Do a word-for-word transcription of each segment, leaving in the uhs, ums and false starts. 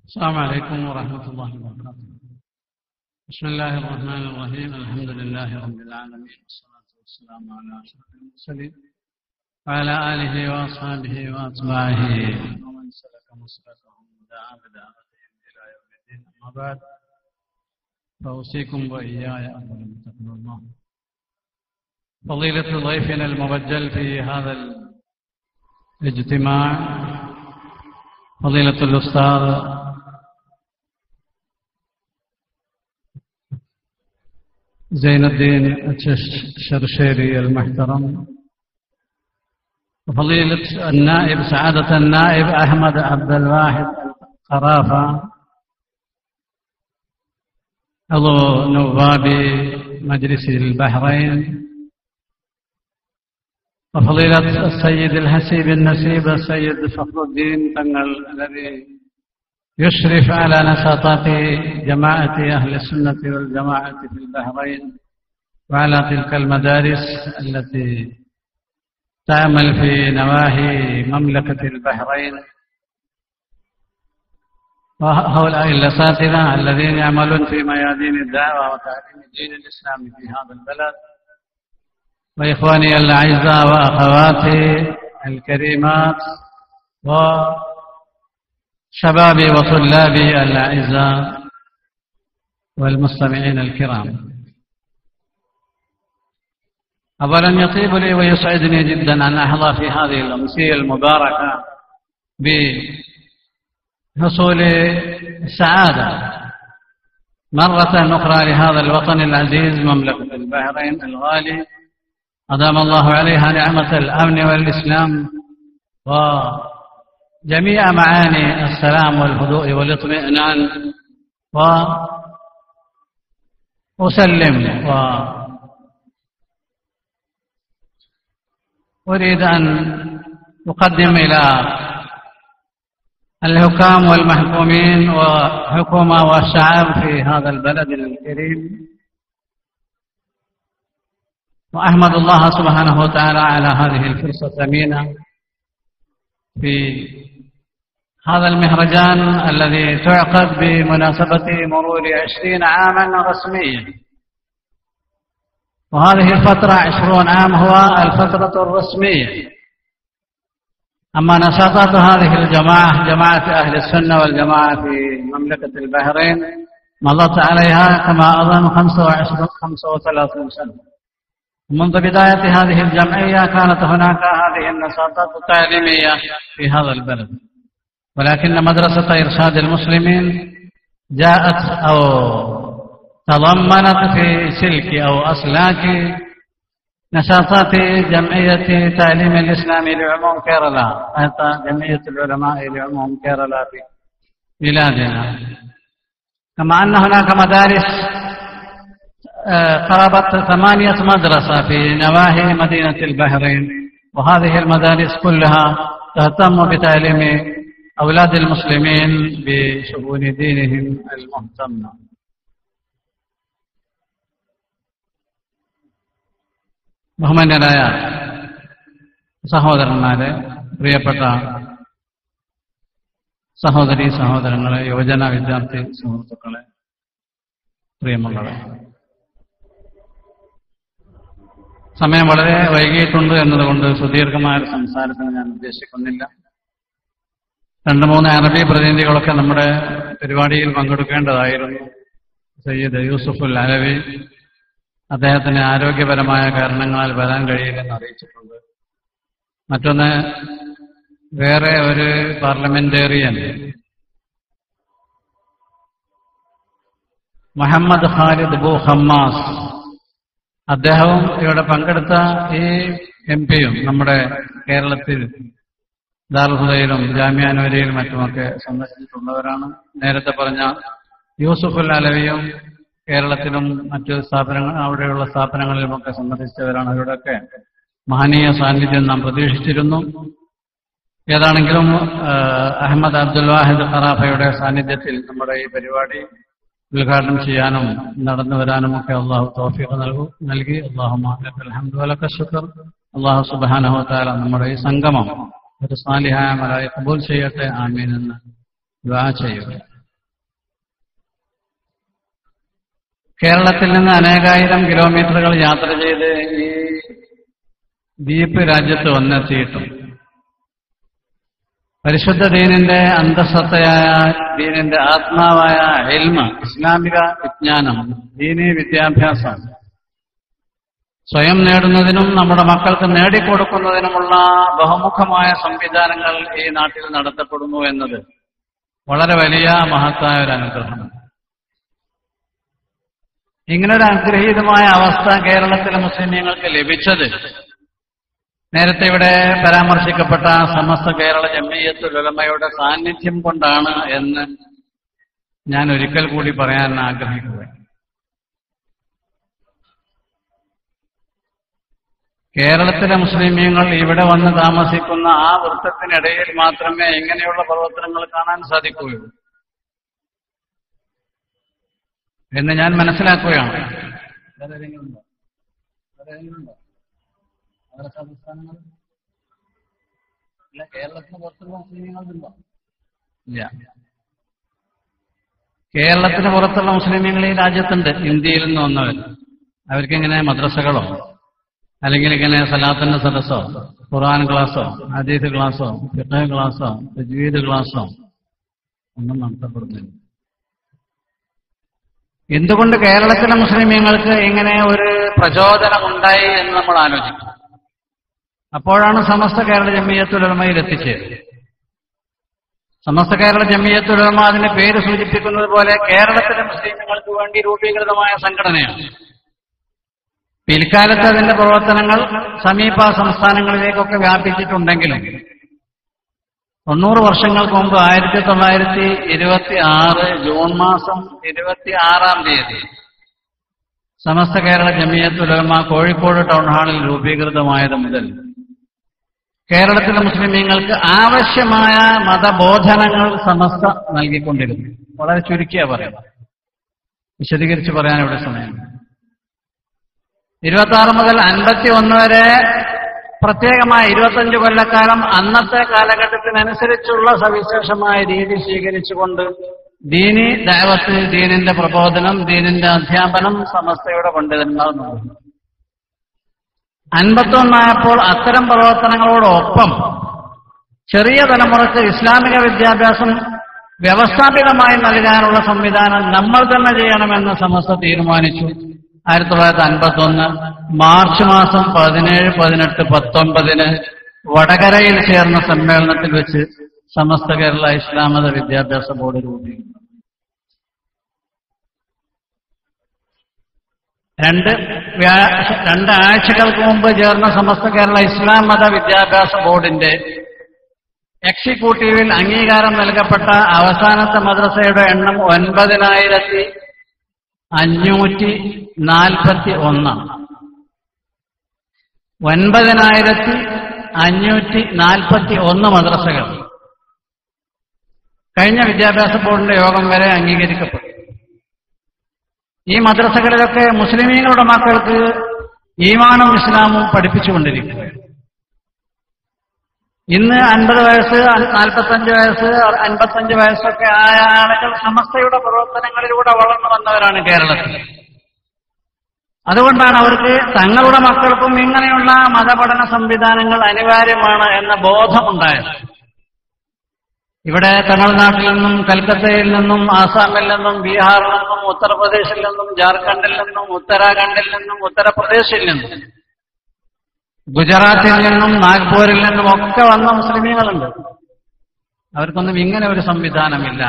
السلام عليكم ورحمة الله وبركاته. بسم الله الرحمن الرحيم. الحمد لله رب العالمين، والصلاة والسلام على أشرف المرسلين وعلى آله وأصحابه وأتباعه ومن سلك مسلكهم ودعا بدعوتهم إلى يوم الدين. أما بعد، فأوصيكم وإياي أولا بتقوى الله. فضيلة ضيفنا المبجل في هذا الاجتماع فضيلة الأستاذ زين الدين الشرشيري المحترم، وفضيلة النائب سعادة النائب أحمد عبد الواحد القرافة عضو نواب مجلس البحرين، وفضيلة السيد الحسيب النسيب السيد فخر الدين تنقل الذي يشرف على نشاطات جماعة أهل السنة والجماعة في البحرين وعلى تلك المدارس التي تعمل في نواحي مملكة البحرين، وهؤلاء الأساتذة الذين يعملون في ميادين الدعوة وتعليم الدين الإسلامي في هذا البلد، وإخواني الأعزاء وأخواتي الكريمات وشبابي وطلابي الأعزاء والمستمعين الكرام. أولا يطيب لي ويسعدني جدا أن أحظى في هذه الأمسية المباركة بحصول السعادة مرة أخرى لهذا الوطن العزيز مملكة البحرين الغالي، أدام الله عليها نعمة الأمن والإسلام وجميع معاني السلام والهدوء والاطمئنان. وأسلم وأريد أن أقدم إلى الحكام والمحكومين وحكومة والشعب في هذا البلد الكريم، وأحمد الله سبحانه وتعالى على هذه الفرصة الثمينة في هذا المهرجان الذي تعقد بمناسبة مرور عشرين عاما رسميا، وهذه الفترة عشرون عام هو الفترة الرسمية. أما نشاطات هذه الجماعة جماعة أهل السنة والجماعة في مملكة البحرين مضت عليها كما أظن خمسة وثلاثين سنة. منذ بداية هذه الجمعية كانت هناك هذه النشاطات التعليمية في هذا البلد، ولكن مدرسة إرشاد المسلمين جاءت أو تضمنت في سلك أو أسلاك نشاطات جمعية تعليم الإسلامي لعموم كيرلا، حتى جمعية العلماء لعموم كيرلا في بلادنا. كما أن هناك مدارس قرابة ثمانية مدرسة في نواحي مدينة البحرين، وهذه المدارس كلها تهتم بتعليم أولاد المسلمين بشؤون دينهم المهتمة. ബഹുമാന്യരായ സഹോദരന്മാരെ, പ്രിയപ്പെട്ട സഹോദരി സഹോദരങ്ങളെ, യുവജന വിദ്യാർത്ഥി സുഹൃത്തുക്കളെ, പ്രിയമുള്ളവരെ, സമയം വളരെ വൈകിയിട്ടുണ്ട് എന്നതുകൊണ്ട് സുദീർഘമായ ഒരു സംസാരത്തിന് ഞാൻ ഉദ്ദേശിക്കുന്നില്ല. രണ്ട് മൂന്ന് അറബി പ്രതിനിധികളൊക്കെ നമ്മുടെ പരിപാടിയിൽ പങ്കെടുക്കേണ്ടതായിരുന്നു. സയ്യിദ് യൂസുഫുൽ അലവി അദ്ദേഹത്തിന് ആരോഗ്യപരമായ കാരണങ്ങളാൽ വരാൻ കഴിയില്ലെന്ന് അറിയിച്ചിട്ടുണ്ട്. മറ്റൊന്ന്, വേറെ ഒരു പാർലമെന്റേറിയൻ മുഹമ്മദ് ഖാലിദ് ബു ഹമ്മാസ്, അദ്ദേഹവും ഇവിടെ പങ്കെടുത്ത ഈ എം പിയും നമ്മുടെ കേരളത്തിൽ ദാറുൽ ജാമിഅ നൂരിയയിലും മറ്റുമൊക്കെ സന്ദർശിച്ചിട്ടുള്ളവരാണ്. നേരത്തെ പറഞ്ഞ യൂസുഫുൽ അലവിയും കേരളത്തിലും മറ്റു സ്ഥാപനങ്ങൾ അവിടെയുള്ള സ്ഥാപനങ്ങളിലുമൊക്കെ സന്ദർശിച്ചവരാണ്. അവരുടെയൊക്കെ മഹനീയ സാന്നിധ്യം നാം പ്രതീക്ഷിച്ചിരുന്നു. ഏതാണെങ്കിലും അഹമ്മദ് അബ്ദുൽ വാഹിദ് ഖറാഫയുടെ സാന്നിധ്യത്തിൽ നമ്മുടെ ഈ പരിപാടി ഉദ്ഘാടനം ചെയ്യാനും നടന്നു വരാനുമൊക്കെ അള്ളാഹു തൗഫീഖ് നൽകി. അല്ലാഹുമ്മ ലക്കൽ ഹംദു വലക ശുക്ർ. അള്ളാഹു സുബ്ഹാനഹു വ തആല നമ്മുടെ ഈ സംഗമം ഒരു സാലിഹായ അമലായി ഖബൂൽ ചെയ്യട്ടെ. ആമീൻ എന്ന് ദുആ ചെയ്യുക. കേരളത്തിൽ നിന്ന് അനേകായിരം കിലോമീറ്ററുകൾ യാത്ര ചെയ്ത് ഈ ദ്വീപ് രാജ്യത്ത് വന്നെത്തിയിട്ടും പരിശുദ്ധ ദീനിന്റെ അന്തസത്തയായ ദീനിന്റെ ആത്മാവായ ഇൽമ, ഇസ്ലാമിക വിജ്ഞാനം, ദീനീ വിദ്യാഭ്യാസം സ്വയം നേടുന്നതിനും നമ്മുടെ മക്കൾക്ക് നേടിക്കൊടുക്കുന്നതിനുമുള്ള ബഹുമുഖമായ സംവിധാനങ്ങൾ ഈ നാട്ടിൽ നടത്തപ്പെടുന്നു എന്നത് വളരെ വലിയ മഹത്തായ ഒരു അനുഗ്രഹമാണ്. ഇങ്ങനൊരു അനുഗ്രഹീതമായ അവസ്ഥ കേരളത്തിലെ മുസ്ലിമീങ്ങൾക്ക് ലഭിച്ചത് നേരത്തെ ഇവിടെ പരാമർശിക്കപ്പെട്ട സമസ്ത കേരള ജംഇയ്യത്തുൽ ഉലമയുടെ സാന്നിധ്യം കൊണ്ടാണ് എന്ന് ഞാൻ ഒരിക്കൽ കൂടി പറയാൻ ആഗ്രഹിക്കുകയാണ്. കേരളത്തിലെ മുസ്ലിമീങ്ങൾ ഇവിടെ വന്ന് താമസിക്കുന്ന ആ വൃത്തത്തിനിടയിൽ മാത്രമേ ഇങ്ങനെയുള്ള പ്രവർത്തനങ്ങൾ കാണാൻ സാധിക്കുകയുള്ളൂ എന്ന് ഞാൻ മനസ്സിലാക്കുകയാണ്. കേരളത്തിന് പുറത്തുള്ള മുസ്ലിമീങ്ങളുണ്ടോ? ഇല്ല. കേരളത്തിന് പുറത്തുള്ള മുസ്ലിമീങ്ങൾ ഈ രാജ്യത്തുണ്ട്. ഇന്ത്യയിൽ നിന്ന് വന്നവർ. അവർക്കിങ്ങനെ മദ്രസകളോ അല്ലെങ്കിൽ ഇങ്ങനെ സലാത്തിന്റെ സദസ്സോ ഖുർആൻ ക്ലാസ്സോ ഹദീസ് ക്ലാസ്സോ ഫിഖ് ക്ലാസ്സോ തജ്വീദ് ക്ലാസ്സോ ഒന്നും നടത്തപ്പെടുന്നില്ല. എന്തുകൊണ്ട് കേരളത്തിലെ മുസ്ലിമീങ്ങൾക്ക് ഇങ്ങനെ ഒരു പ്രചോദനം ഉണ്ടായി എന്ന് നമ്മൾ ആലോചിക്കും. അപ്പോഴാണ് സമസ്ത കേരള ജംഇയ്യത്തുൽ ഉലമയിൽ എത്തിച്ചേരുന്നത്. സമസ്ത കേരള ജംഇയ്യത്തുൽ ഉലമ അതിന്റെ പേര് സൂചിപ്പിക്കുന്നത് പോലെ കേരളത്തിലെ മുസ്ലിമീങ്ങൾക്ക് വേണ്ടി രൂപീകൃതമായ സംഘടനയാണ്. പിൽക്കാലത്ത് അതിന്റെ പ്രവർത്തനങ്ങൾ സമീപ സംസ്ഥാനങ്ങളിലേക്കൊക്കെ വ്യാപിച്ചിട്ടുണ്ടെങ്കിലും തൊണ്ണൂറ് വർഷങ്ങൾക്ക് മുമ്പ് ആയിരത്തി തൊള്ളായിരത്തി ഇരുപത്തി ആറ് ജൂൺ മാസം ഇരുപത്തി ആറാം തീയതി സമസ്ത കേരള ജംഇയ്യത്തുൽ ഉലമ കോഴിക്കോട് ടൗൺ ഹാളിൽ രൂപീകൃതമായത് മുതൽ കേരളത്തിലെ മുസ്ലിമീങ്ങൾക്ക് ആവശ്യമായ മതബോധനങ്ങൾ സമസ്ത നൽകിക്കൊണ്ടിരുന്നു. വളരെ ചുരുക്കിയാ പറയാം, വിശദീകരിച്ച് പറയാൻ ഇവിടെ സമയം. ഇരുപത്തി ആറ് മുതൽ അൻപത്തി ഒന്ന് വരെ പ്രത്യേകമായ ഇരുപത്തഞ്ച് കൊല്ലക്കാലം അന്നത്തെ കാലഘട്ടത്തിനനുസരിച്ചുള്ള സവിശേഷമായ രീതി സ്വീകരിച്ചുകൊണ്ട് ദീനി ദഅവത്ത്, ദീനിന്റെ പ്രബോധനം, ദീനിന്റെ അധ്യാപനം സമസ്തയുടെ പണ്ഡിതന്മാർ നടന്നു. അൻപത്തൊന്നായപ്പോൾ അത്തരം പ്രവർത്തനങ്ങളോടൊപ്പം ചെറിയ തലമുറക്ക് ഇസ്ലാമിക വിദ്യാഭ്യാസം വ്യവസ്ഥാപിതമായി നൽകാനുള്ള സംവിധാനം നമ്മൾ തന്നെ ചെയ്യണമെന്ന് സമസ്ത തീരുമാനിച്ചു. ആയിരത്തി തൊള്ളായിരത്തി അൻപത്തി ഒന്ന് മാർച്ച് മാസം പതിനേഴ് പതിനെട്ട് പത്തൊമ്പതിന് വടകരയിൽ ചേർന്ന സമ്മേളനത്തിൽ വെച്ച് സമസ്ത കേരള ഇസ്ലാം മത വിദ്യാഭ്യാസ ബോർഡ് രൂപീകരിച്ചു. രണ്ട് രണ്ടാഴ്ചകൾക്ക് മുമ്പ് ചേർന്ന സമസ്ത കേരള ഇസ്ലാം മത വിദ്യാഭ്യാസ ബോർഡിന്റെ എക്സിക്യൂട്ടീവിൽ അംഗീകാരം നൽകപ്പെട്ട അവസാനത്തെ മദ്രസയുടെ എണ്ണം ഒൻപതിനായിരത്തി അഞ്ഞൂറ്റി നാൽപ്പത്തി ഒന്നാണ്. ഒൻപതിനായിരത്തി അഞ്ഞൂറ്റി നാൽപ്പത്തി ഒന്ന് മദ്രസകൾ കഴിഞ്ഞ വിദ്യാഭ്യാസ ബോർഡിന്റെ യോഗം വരെ അംഗീകരിക്കപ്പെട്ടു. ഈ മദ്രസകളിലൊക്കെ മുസ്ലിമീങ്ങളുടെ മക്കൾക്ക് ഈമാനും ഇസ്ലാമും പഠിപ്പിച്ചുകൊണ്ടിരിക്കുകയാണ്. ഇന്ന് അൻപത് വയസ്സ് നാൽപ്പത്തഞ്ച് വയസ്സ് അൻപത്തഞ്ച് വയസ്സൊക്കെ ആയ ആളുകൾ സമസ്തയുടെ പ്രവർത്തനങ്ങളിലൂടെ വളർന്നു വന്നവരാണ് കേരളത്തിൽ. അതുകൊണ്ടാണ് അവർക്ക് തങ്ങളുടെ മക്കൾക്കും ഇങ്ങനെയുള്ള മതപഠന സംവിധാനങ്ങൾ അനിവാര്യമാണ് എന്ന ബോധമുണ്ടായത്. ഇവിടെ തമിഴ്നാട്ടിൽ നിന്നും കൽക്കത്തയിൽ നിന്നും ആസാമിൽ നിന്നും ബീഹാറിൽ നിന്നും ഉത്തർപ്രദേശിൽ നിന്നും ജാർഖണ്ഡിൽ നിന്നും ഉത്തരാഖണ്ഡിൽ നിന്നും ഉത്തർപ്രദേശിൽ നിന്നും ഗുജറാത്തിൽ നിന്നും നാഗ്പൂരിൽ നിന്നും ഒക്കെ വന്ന മുസ്ലിമീങ്ങളുണ്ട്. അവർക്കൊന്നും ഇങ്ങനെ ഒരു സംവിധാനമില്ല.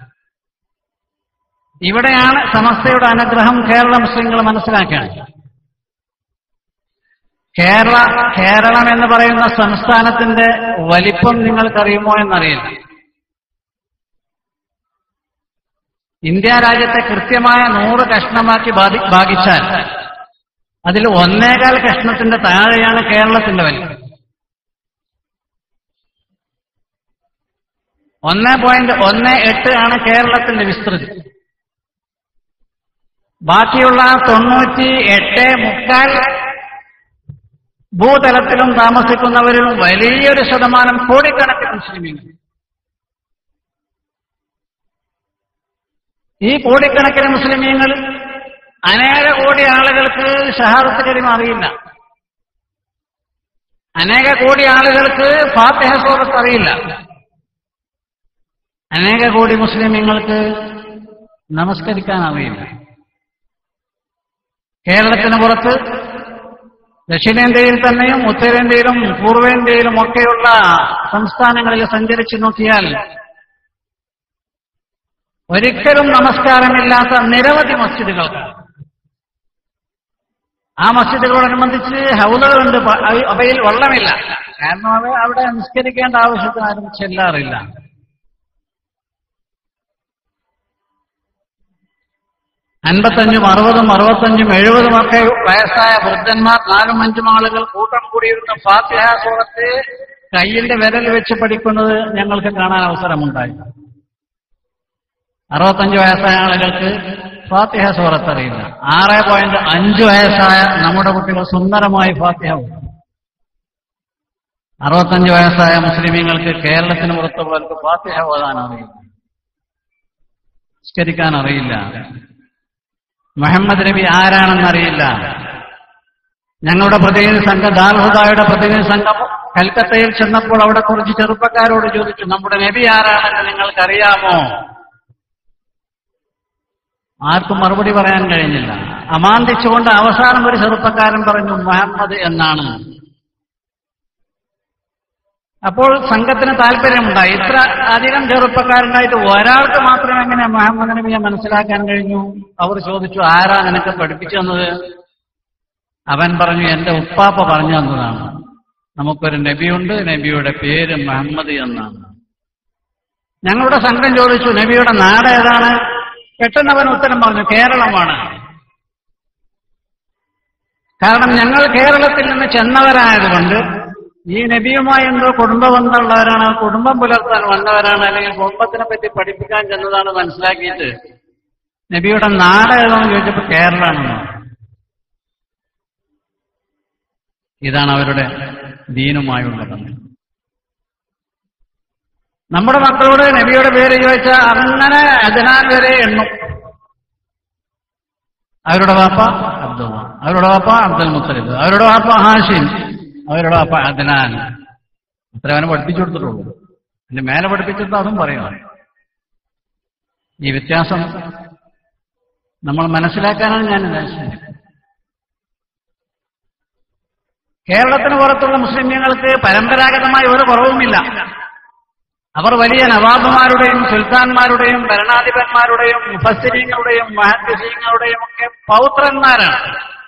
ഇവിടെയാണ് സമസ്തയുടെ അനുഗ്രഹം കേരള മുസ്ലിങ്ങൾ മനസ്സിലാക്കേണ്ടത്. കേരള കേരളം എന്ന് പറയുന്ന സംസ്ഥാനത്തിന്റെ വലിപ്പം നിങ്ങൾക്കറിയുമോ എന്നറിയില്ല. ഇന്ത്യ രാജ്യത്തെ കൃത്യമായ നൂറ് കഷ്ണമാക്കി ഭാഗിച്ചാൽ അതിൽ ഒന്നേകാൽ കഷ്ണത്തിന്റെ താഴെയാണ് കേരളത്തിന്റെ വലിപ്പം. ഒന്ന് പോയിന്റ് ഒന്ന് എട്ട് ആണ് കേരളത്തിന്റെ വിസ്തൃതി. ബാക്കിയുള്ള തൊണ്ണൂറ്റി എട്ട് മുക്കാൽ ഭൂതലത്തിലും താമസിക്കുന്നവരിലും വലിയൊരു ശതമാനം കോടിക്കണക്കിന് മുസ്ലിമീങ്ങൾ. ഈ കോടിക്കണക്കിന് മുസ്ലിമീങ്ങൾ അനേക കോടി ആളുകൾക്ക് ഷഹാദത്ത് കലിമ അറിയില്ല. അനേക കോടി ആളുകൾക്ക് ഫാത്തിഹ സൂറത്ത് അറിയില്ല. അനേക കോടി മുസ്ലിമീങ്ങൾക്ക് നമസ്കരിക്കാൻ അറിയില്ല. കേരളത്തിന് പുറത്ത് ദക്ഷിണേന്ത്യയിൽ തന്നെയും ഉത്തരേന്ത്യയിലും പൂർവേന്ത്യയിലും ഒക്കെയുള്ള സംസ്ഥാനങ്ങളിൽ സഞ്ചരിച്ചു നോക്കിയാൽ ഒരിക്കലും നമസ്കാരമില്ലാത്ത നിരവധി മസ്ജിദുകൾക്ക്. ആ മസ്ജിദുകളോടനുബന്ധിച്ച് ഹൗലുകളുണ്ട്, അവയിൽ വെള്ളമില്ല. കാരണം അത് അവിടെ നിസ്കരിക്കേണ്ട ആവശ്യത്തിന് ആരും ചെല്ലാറില്ല. അൻപത്തഞ്ചും അറുപതും അറുപത്തഞ്ചും എഴുപതും ഒക്കെ വയസ്സായ വൃദ്ധന്മാർ നാലും അഞ്ചും ആളുകൾ കൂട്ടം കൂടിയിരുന്ന ഫാത്തിഹ സൂറത്ത് കയ്യിന്റെ വിരൽ വെച്ച് പഠിക്കുന്നത് ഞങ്ങൾക്ക് കാണാൻ അവസരമുണ്ടായി. അറുപത്തഞ്ച് വയസ്സായ ആളുകൾക്ക് ഫാത്തിഹ സൂറത്ത് അറിയില്ല. ആറ് പോയിന്റ് അഞ്ച് വയസ്സായ നമ്മുടെ കുട്ടികൾ സുന്ദരമായി ഫാത്തിഹ ഓതും. അറുപത്തഞ്ച് വയസ്സായ മുസ്ലിമീങ്ങൾക്ക് കേരളത്തിന് പുറത്തുള്ളവർക്ക് ഫാത്തിഹ ഓതാൻ അറിയില്ല, നിസ്കരിക്കാൻ അറിയില്ല. മുഹമ്മദ് നബി ആരാണെന്നറിയില്ല. ഞങ്ങളുടെ പ്രതിനിധി സംഘം, ദാൽഹുദായുടെ പ്രതിനിധി സംഘം കൽക്കത്തയിൽ ചെന്നപ്പോൾ അവിടെ കുറച്ച് ചെറുപ്പക്കാരോട് ചോദിച്ചു, നമ്മുടെ നബി ആരാണെന്ന് നിങ്ങൾക്കറിയാമോ? ആർക്കും മറുപടി പറയാൻ കഴിഞ്ഞില്ല. അമാന്തിച്ചുകൊണ്ട് അവസാനം ഒരു ചെറുപ്പക്കാരൻ പറഞ്ഞു, മുഹമ്മദ് എന്നാണ്. അപ്പോൾ സംഘത്തിന് താല്പര്യമുണ്ടായി. ഇത്ര അധികം ചെറുപ്പക്കാരുണ്ടായിട്ട് ഒരാൾക്ക് മാത്രം എങ്ങനെ മുഹമ്മദ് നബിയെ മനസ്സിലാക്കാൻ കഴിഞ്ഞു? അവർ ചോദിച്ചു, ആരാ നിനക്ക് പഠിപ്പിച്ചു തന്നത്? അവൻ പറഞ്ഞു, എന്റെ ഉപ്പാപ്പ പറഞ്ഞു തന്നതാണ്. നമുക്കൊരു നബിയുണ്ട്, നബിയുടെ പേര് മുഹമ്മദ് എന്നാണ്. ഞങ്ങളുടെ സംഘം ചോദിച്ചു, നബിയുടെ നാട് ഏതാണ്? പെട്ടെന്ന് അവൻ ഉത്തരം പറഞ്ഞു, കേരളമാണ്. കാരണം ഞങ്ങൾ കേരളത്തിൽ നിന്ന് ചെന്നവരായതുകൊണ്ട് ഈ നബിയുമായി എന്തോ കുടുംബബന്ധമുള്ളവരാണ്, കുടുംബം പുലർത്താൻ വന്നവരാണ്, അല്ലെങ്കിൽ കുടുംബത്തിനെ പറ്റി പഠിപ്പിക്കാൻ ചെന്നതാണ് മനസ്സിലാക്കിയിട്ട് നബിയുടെ നാട് ഏതാണെന്ന് ചോദിച്ചപ്പോൾ കേരളമാണെന്ന്. ഇതാണ് അവരുടെ ദീനുമായുള്ള ബന്ധം. നമ്മുടെ മക്കളോട് നബിയുടെ പേര് ചോദിച്ചാൽ അങ്ങനെ അദ്നാൻ വരെ എണ്ണും. അവരുടെ വാപ്പ അബ്ദുള്ള, അവരുടെ വാപ്പ അബ്ദുൽ മുത്തലിബ്, അവരുടെ വാപ്പ ഹാഷിം, അവരുടെ വാപ്പ അദ്നാൻ. അത്ര അവനെ പഠിപ്പിച്ചു കൊടുത്തിട്ടുള്ളൂ. അതിന്റെ മേലെ പഠിപ്പിച്ചിട്ട് അതും പറയുക. ഈ വ്യത്യാസം നമ്മൾ മനസ്സിലാക്കാനാണ് ഞാൻ ഉദ്ദേശിച്ചത്. കേരളത്തിന് പുറത്തുള്ള മുസ്ലിംങ്ങൾക്ക് പരമ്പരാഗതമായ ഒരു കുറവുമില്ല. അവർ വലിയ നവാബുമാരുടെയും സുൽത്താൻമാരുടെയും ഭരണാധിപന്മാരുടെയും മുഫസ്സിരീങ്ങളുടെയും മുഹദ്ദിസീങ്ങളുടെയും ഒക്കെ പൗത്രന്മാരാണ്.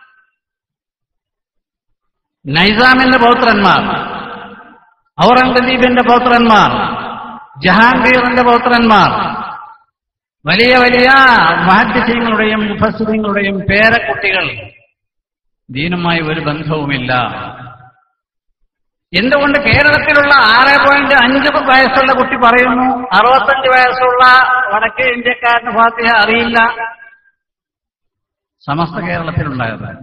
നൈസാമിന്റെ പൗത്രന്മാർ, ഔറംഗസീബിന്റെ പൗത്രന്മാർ, ജഹാംഗീറിന്റെ പൗത്രന്മാർ, വലിയ വലിയ മുഹദ്ദിസീങ്ങളുടെയും മുഫസ്സിരീങ്ങളുടെയും പേരക്കുട്ടികൾ ദീനുമായി ഒരു ബന്ധവുമില്ല. എന്തുകൊണ്ട് കേരളത്തിലുള്ള ആറ് പോയിന്റ് അഞ്ച് വയസ്സുള്ള കുട്ടി പറയുന്നു അറുപത്തഞ്ച് വയസ്സുള്ള വടക്കേ ഇന്ത്യക്കാരന് ഫാത്തിഹ അറിയില്ല? സമസ്ത കേരളത്തിലുണ്ടായതാണ്.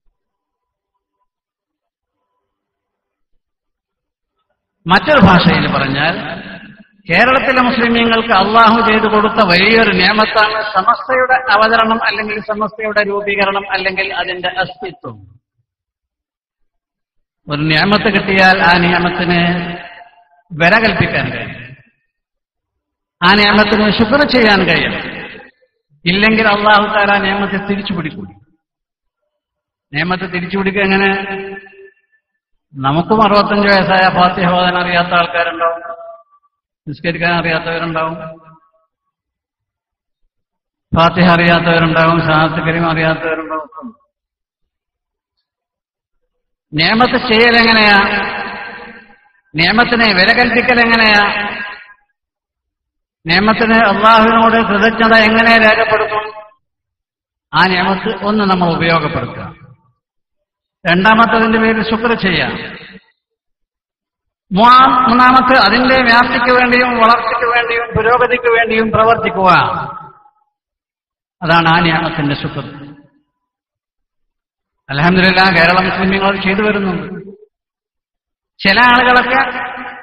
മറ്റൊരു ഭാഷയിൽ പറഞ്ഞാൽ കേരളത്തിലെ മുസ്ലിമീങ്ങൾക്ക് അള്ളാഹു ചെയ്തു കൊടുത്ത വലിയൊരു നിയമത്താണ് സമസ്തയുടെ അവതരണം, അല്ലെങ്കിൽ സമസ്തയുടെ രൂപീകരണം, അല്ലെങ്കിൽ അതിന്റെ അസ്തിത്വം. ഒരു നിയമത്ത് കിട്ടിയാൽ ആ നിയമത്തിന് വില കൽപ്പിക്കാൻ കഴിയും, ആ നിയമത്തിന് ശുക്ർ ചെയ്യാൻ കഴിയും. ഇല്ലെങ്കിൽ അള്ളാഹു തആല നിയമത്തെ തിരിച്ചു പിടിക്കും. നിയമത്തെ തിരിച്ചു പിടിക്കുക എങ്ങനെ? നമുക്കും അറുപത്തഞ്ച് വയസ്സായ ഫാത്തിഹ ഓതാൻ അറിയാത്ത ആൾക്കാരുണ്ടാവും, നിസ്കരിക്കാൻ അറിയാത്തവരുണ്ടാവും, ഫാത്തിഹ അറിയാത്തവരുണ്ടാവും, ഷഹാദത്ത് കരീം അറിയാത്തവരുണ്ടാവും. നിയമത്ത് ചെയ്യൽ എങ്ങനെയാ? നിയമത്തിനെ വില കൽപ്പിക്കൽ എങ്ങനെയാ? നിയമത്തിന് അള്ളാഹുവിനോട് കൃതജ്ഞത എങ്ങനെ രേഖപ്പെടുത്തും? ആ നിയമത്ത് ഒന്ന് നമ്മൾ ഉപയോഗപ്പെടുത്തുക. രണ്ടാമത്തതിന്റെ പേരിൽ ശുക്ർ ചെയ്യാം. മൂന്നാമത്തെ അതിന്റെ വ്യാപ്തിക്ക് വേണ്ടിയും വളർച്ചയ്ക്ക് വേണ്ടിയും പുരോഗതിക്ക് വേണ്ടിയും പ്രവർത്തിക്കുക. അതാണ് ആ നിയമത്തിന്റെ ശുക്ർ. അൽഹംദുലില്ലാഹ് കേരള മുസ്ലിമീങ്ങൾ ചെയ്തു വരുന്നുണ്ട്. ചില ആളുകളൊക്കെ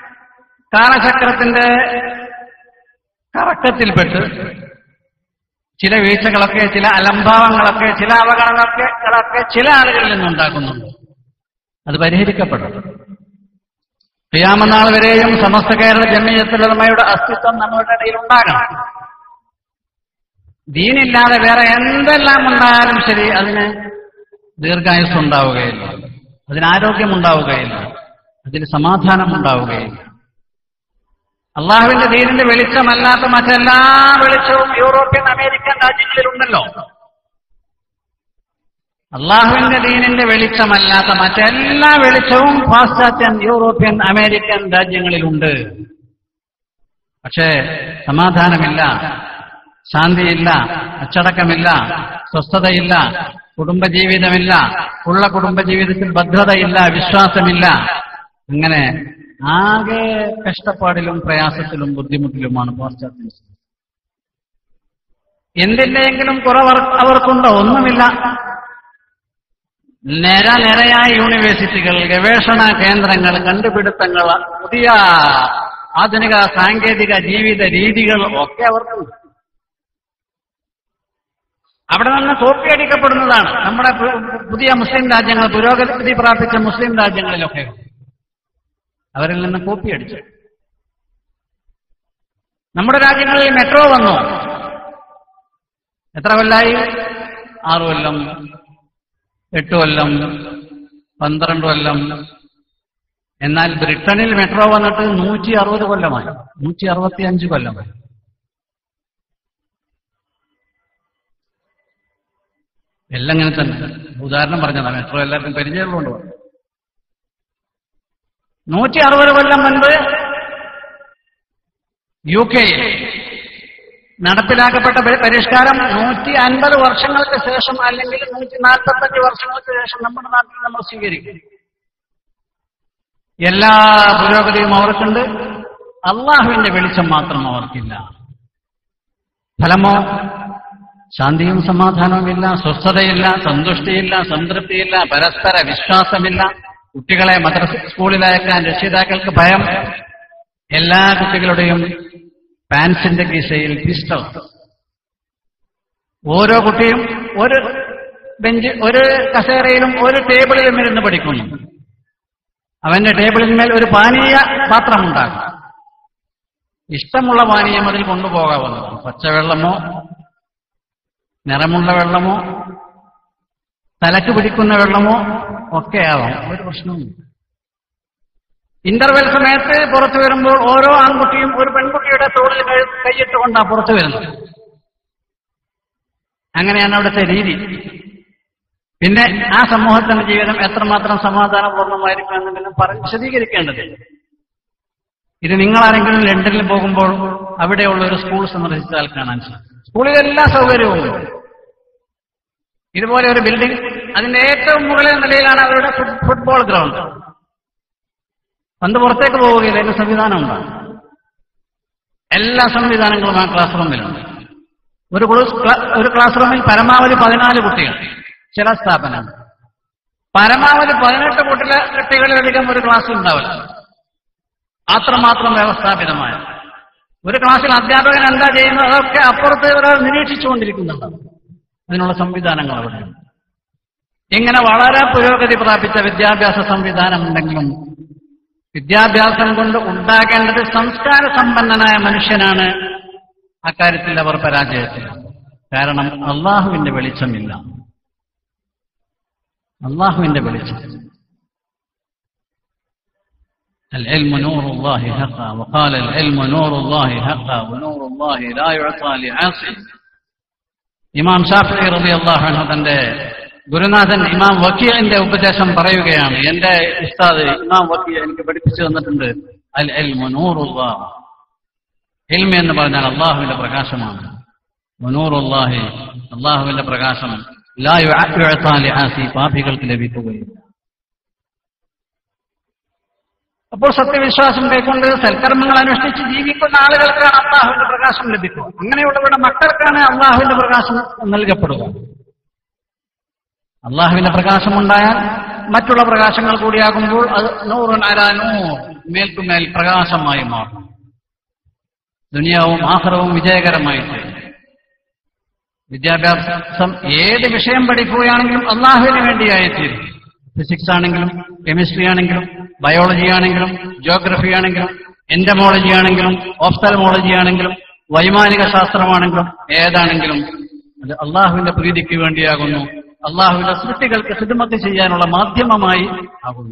കാലചക്രത്തിന്റെ കറക്കത്തിൽപ്പെട്ട് ചില വീഴ്ചകളൊക്കെ, ചില അലംഭാവങ്ങളൊക്കെ, ചില അവഗണനകളൊക്കെ ചില ആളുകളിൽ നിന്നുണ്ടാക്കുന്നുണ്ട്. അത് പരിഹരിക്കപ്പെടും. ഖിയാമത്ത് നാൾ വരെയും സമസ്ത കേരള ജംഇയ്യത്തുൽ ഉലമയുടെ അസ്തിത്വം നമ്മുടെ ഇടയിൽ ഉണ്ടാകണം. ദീനില്ലാതെ വേറെ എന്തെല്ലാം ഉണ്ടായാലും ശരി, അതിന് ദീർഘായുസ് ഉണ്ടാവുകയില്ല, അതിന് ആരോഗ്യമുണ്ടാവുകയില്ല, അതിന് സമാധാനം ഉണ്ടാവുകയില്ല. അള്ളാഹുവിന്റെ ദീനിന്റെ വെളിച്ചമല്ലാത്ത മറ്റെല്ലാ വെളിച്ചവും യൂറോപ്യൻ അമേരിക്കൻ രാജ്യങ്ങളിലുണ്ടല്ലോ. അള്ളാഹുവിന്റെ ദീനിന്റെ വെളിച്ചമല്ലാത്ത മറ്റെല്ലാ വെളിച്ചവും പാശ്ചാത്യൻ യൂറോപ്യൻ അമേരിക്കൻ രാജ്യങ്ങളിലുണ്ട്. പക്ഷേ സമാധാനമില്ല, ശാന്തിയില്ല, അച്ചടക്കമില്ല, സ്വസ്ഥതയില്ല, കുടുംബജീവിതമില്ല, ഉള്ള കുടുംബജീവിതത്തിൽ ഭദ്രതയില്ല, വിശ്വാസമില്ല. അങ്ങനെ ആകെ കഷ്ടപ്പാടിലും പ്രയാസത്തിലും ബുദ്ധിമുട്ടിലുമാണ് പാശ്ചാത്യ. എന്തിന്റെയെങ്കിലും കുറവ് അവർക്കുണ്ടോ? ഒന്നുമില്ല. നിര നിരയായ യൂണിവേഴ്സിറ്റികൾ, ഗവേഷണ കേന്ദ്രങ്ങൾ, കണ്ടുപിടുത്തങ്ങൾ, പുതിയ ആധുനിക സാങ്കേതിക ജീവിത രീതികൾ ഒക്കെ അവർക്കുണ്ട്. അവിടെ നിന്ന് കോപ്പിയടിക്കപ്പെടുന്നതാണ് നമ്മുടെ പുതിയ മുസ്ലിം രാജ്യങ്ങൾ, പുരോഗതി പ്രാപിച്ച മുസ്ലിം രാജ്യങ്ങളിലൊക്കെ അവരിൽ നിന്ന് കോപ്പിയടിച്ചു. നമ്മുടെ രാജ്യങ്ങളിൽ മെട്രോ വന്നു. എത്ര കൊല്ലായി? ആറു കൊല്ലം, എട്ട് കൊല്ലം, പന്ത്രണ്ട് കൊല്ലം. എന്നാൽ ബ്രിട്ടനിൽ മെട്രോ വന്നിട്ട് നൂറ്റി അറുപത് കൊല്ലമായി, നൂറ്റി അറുപത്തി അഞ്ച് കൊല്ലമായി. എല്ലാം ഇങ്ങനെ തന്നെ. ഉദാഹരണം പറഞ്ഞതാണ്, മെട്രോ എല്ലാവർക്കും പരിചയമുള്ളതുകൊണ്ട്. നൂറ്റി അറുപത് കൊല്ലം മുൻപ് യു കെയിൽ നടപ്പിലാക്കപ്പെട്ട പരിഷ്കാരം നൂറ്റി അൻപത് വർഷങ്ങൾക്ക് ശേഷം അല്ലെങ്കിൽ നൂറ്റി നാൽപ്പത്തി അഞ്ച് വർഷങ്ങൾക്ക് ശേഷം നമ്മുടെ നാട്ടിൽ നമ്മൾ സ്വീകരിക്കും. എല്ലാ പുരോഗതിയും അവർക്കുണ്ട്, അള്ളാഹുവിന്റെ വെളിച്ചം മാത്രം അവർക്കില്ല. ഫലമോ ശാന്തിയും സമാധാനവുമില്ല, സ്വസ്ഥതയില്ല, സന്തുഷ്ടിയില്ല, സംതൃപ്തിയില്ല, പരസ്പര വിശ്വാസമില്ല. കുട്ടികളെ മദ്രസ സ്കൂളിലയക്കാൻ രക്ഷിതാക്കൾക്ക് ഭയം. എല്ലാ കുട്ടികളുടെയും പാൻസിന്റെ കീശയിൽ പിസ്റ്റൾ. ഓരോ കുട്ടിയും ഒരു ബെഞ്ച്, ഒരു കസേരയിലും ഒരു ടേബിളിലും ഇരുന്ന് പഠിക്കുന്നു. അവന്റെ ടേബിളിന്മേൽ ഒരു പാനീയ പാത്രമുണ്ടാകും. ഇഷ്ടമുള്ള പാനീയം അതിൽ കൊണ്ടുപോകാവുന്നതാണ്. പച്ചവെള്ളമോ നിറമുള്ള വെള്ളമോ തലക്ക് പിടിക്കുന്ന വെള്ളമോ ഒക്കെ ആവാം, ഒരു പ്രശ്നവുമില്ല. ഇന്റർവെൽ സമയത്ത് പുറത്തു വരുമ്പോൾ ഓരോ ആൺകുട്ടിയും ഒരു പെൺകുട്ടിയുടെ തോളിൽ കൈയിട്ടുകൊണ്ടാണ് പുറത്തു വരുന്നത്. അങ്ങനെയാണ് അവിടുത്തെ രീതി. പിന്നെ ആ സമൂഹത്തിന്റെ ജീവിതം എത്രമാത്രം സമാധാനപൂർണ്ണമായിരിക്കും എന്നെങ്കിലും പറഞ്ഞ് വിശദീകരിക്കേണ്ടത്. ഇത് നിങ്ങളാരെങ്കിലും ലണ്ടനിൽ പോകുമ്പോൾ അവിടെയുള്ള ഒരു സ്കൂൾ സന്ദർശിച്ചാൽ കാണാൻ സാധിക്കും. സ്കൂളിൽ എല്ലാ സൗകര്യവും ഉണ്ട്. ഇതുപോലെ ഒരു ബിൽഡിംഗ്, അതിന്റെ ഏറ്റവും മുകളിലെ നിലയിലാണ് അവരുടെ ഫുട്ബോൾ ഗ്രൗണ്ട്. പന്ത് പുറത്തേക്ക് പോവുകയില്ല, അതിന്റെ സംവിധാനം ഉണ്ടാകും. എല്ലാ സംവിധാനങ്ങളും ആ ക്ലാസ് റൂമിലുണ്ട്. ഒരു ഒരു ക്ലാസ് റൂമിൽ പരമാവധി പതിനാല് കുട്ടികൾ. ചില സ്ഥാപനം പരമാവധി പതിനെട്ട് കുട്ടികളെ കുട്ടികളിലധികം ഒരു ക്ലാസ്സിൽ ഉണ്ടാവില്ല. അത്രമാത്രം വ്യവസ്ഥാപിതമായ ഒരു ക്ലാസ്സിൽ അധ്യാപകൻ എന്താ ചെയ്യുന്നത് അതൊക്കെ അപ്പുറത്ത് ഒരാൾ നിരീക്ഷിച്ചുകൊണ്ടിരിക്കുന്നുണ്ടാവും. അതിനുള്ള സംവിധാനങ്ങൾ അവിടെയുണ്ട്. ഇങ്ങനെ വളരെ പുരോഗതി പ്രാപിച്ച വിദ്യാഭ്യാസ സംവിധാനം ഉണ്ടെങ്കിലും വിദ്യാഭ്യാസം കൊണ്ട് ഉണ്ടാകേണ്ടത് സംസ്കാര സമ്പന്നനായ മനുഷ്യനാണ്. അക്കാര്യത്തിൽ അവർ പരാജയത്തിലാണ്. കാരണം അള്ളാഹുവിന്റെ വെളിച്ചമില്ല. അള്ളാഹുവിന്റെ വെളിച്ചം. العلم نور الله حقا وقال العلم نور الله حقا ونور الله لا يعطى لعاصي. ഇമാം ഷാഫിഈ റളിയല്ലാഹു അൻഹു തന്റെ ഗുരുനാഥൻ ഇമാം വക്കീഇന്റെ ഉപദേശം പറയുകയാണ്. എന്റെ ഉസ്താദ് ഇമാം വക്കീ എനിക്ക് പഠിപ്പിച്ചു തന്നിട്ടുണ്ട്, അൽ ഇൽമു നൂറുല്ലാഹ്. ഇൽമ എന്ന് പറഞ്ഞാൽ അള്ളാഹുവിന്റെ പ്രകാശമാണ്. നൂറുല്ലാഹി, അള്ളാഹുവിന്റെ പ്രകാശം. ലാ യുഅത്താ ലിആസി, പാപികൾക്ക് ലഭിക്കുകയില്ല. അപ്പോൾ സത്യവിശ്വാസം കൈക്കൊണ്ട് സൽക്കർമ്മങ്ങൾ അനുഷ്ഠിച്ച് ജീവിക്കുന്ന ആളുകൾക്കാണ് അള്ളാഹുവിന്റെ പ്രകാശം ലഭിക്കുക. അങ്ങനെയുള്ളവരുടെ മക്കൾക്കാണ് അള്ളാഹുവിന്റെ പ്രകാശം നൽകപ്പെടുക. അള്ളാഹുവിന്റെ പ്രകാശം ഉണ്ടായാൽ മറ്റുള്ള പ്രകാശങ്ങൾ കൂടിയാകുമ്പോൾ അത് നൂറുൻ അലാ നൂർ, മേൽക്കുമേൽ പ്രകാശമായി മാറും. ദുനിയാവും ആഖിറവും വിജയകരമായിട്ട്. വിദ്യാഭ്യാസം ഏത് വിഷയം പഠിക്കുകയാണെങ്കിലും അള്ളാഹുവിന് വേണ്ടിയായിത്തീരും. ഫിസിക്സ് ആണെങ്കിലും കെമിസ്ട്രി ആണെങ്കിലും ബയോളജി ആണെങ്കിലും ജിയോഗ്രഫി ആണെങ്കിലും എന്റമോളജി ആണെങ്കിലും ഓഫ്തൽമോളജി ആണെങ്കിലും വൈമാനിക ശാസ്ത്രമാണെങ്കിലും ഏതാണെങ്കിലും അത് അള്ളാഹുവിന്റെ പ്രീതിക്ക് വേണ്ടിയാകുന്നു, അള്ളാഹുവിന്റെ സൃഷ്ടികൾക്ക് ഖിദ്മത്ത് ചെയ്യാനുള്ള മാധ്യമമായി ആകുന്നു.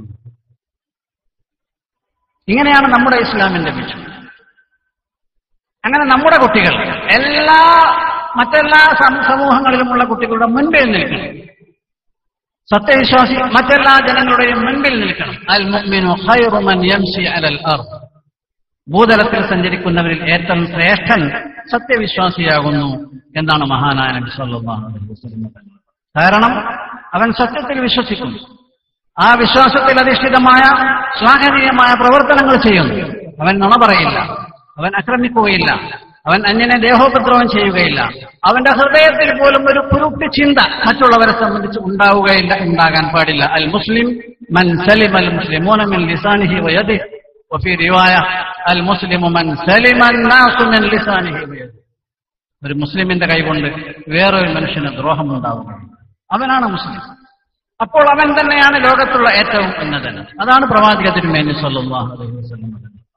ഇങ്ങനെയാണ് നമ്മുടെ ഇസ്ലാമിന്റെ വീക്ഷണം. അങ്ങനെ നമ്മുടെ കുട്ടികൾ എല്ലാ മറ്റെല്ലാ സമൂഹങ്ങളിലുമുള്ള കുട്ടികളുടെ മുൻപിൽ നിൽക്കണം. സത്യവിശ്വാസി മറ്റെല്ലാ ജനങ്ങളുടെയും മുൻപിൽ നിൽക്കണം. അൽ മുഅ്മിനു ഖൈറു മൻ യംശി അലൽ അർദ്. ഭൂതലത്തിൽ സഞ്ചരിക്കുന്നവരിൽ ഏറ്റവും ശ്രേഷ്ഠൻ സത്യവിശ്വാസിയാകുന്നു എന്നാണ് മഹാനായ നബി സല്ലല്ലാഹു അലൈഹി വസല്ലം. കാരണം അവൻ സത്യത്തിൽ വിശ്വസിക്കുന്നു, ആ വിശ്വാസത്തിൽ അധിഷ്ഠിതമായ ശ്ലാഘനീയമായ പ്രവർത്തനങ്ങൾ ചെയ്യുന്നു. അവൻ നുണ പറയില്ല, അവൻ ആക്രമിക്കുകയില്ല, അവൻ അന്യനെ ദേഹോപദ്രവം ചെയ്യുകയില്ല, അവന്റെ ഹൃദയത്തിൽ പോലും ഒരു കുരുട്ട് ചിന്ത മറ്റുള്ളവരെ സംബന്ധിച്ച് ഉണ്ടാവുകയില്ല, ഉണ്ടാകാൻ പാടില്ല. അൽ മുസ്ലിം മൻ സലിമ അൽ മുസ്ലിമൂന മിൻ ലിസാനിഹി വയദിഹി വഫീ റിവായ അൽ മുസ്ലിമു മൻ സലിമ അന്നാസു മിൻ ലിസാനിഹി വയദിഹി. ഒരു മുസ്ലിമിന്റെ കൈകൊണ്ട് വേറൊരു മനുഷ്യന് ദ്രോഹം ഉണ്ടാവുക, അവനാണ് മുസ്ലിം. അപ്പോൾ അവൻ തന്നെയാണ് ലോകത്തുള്ള ഏറ്റവും ഉന്നതൻ. അതാണ് പ്രവാചക തിരുമേനി സ്വല്ലല്ലാഹു അലൈഹി വസല്ലം.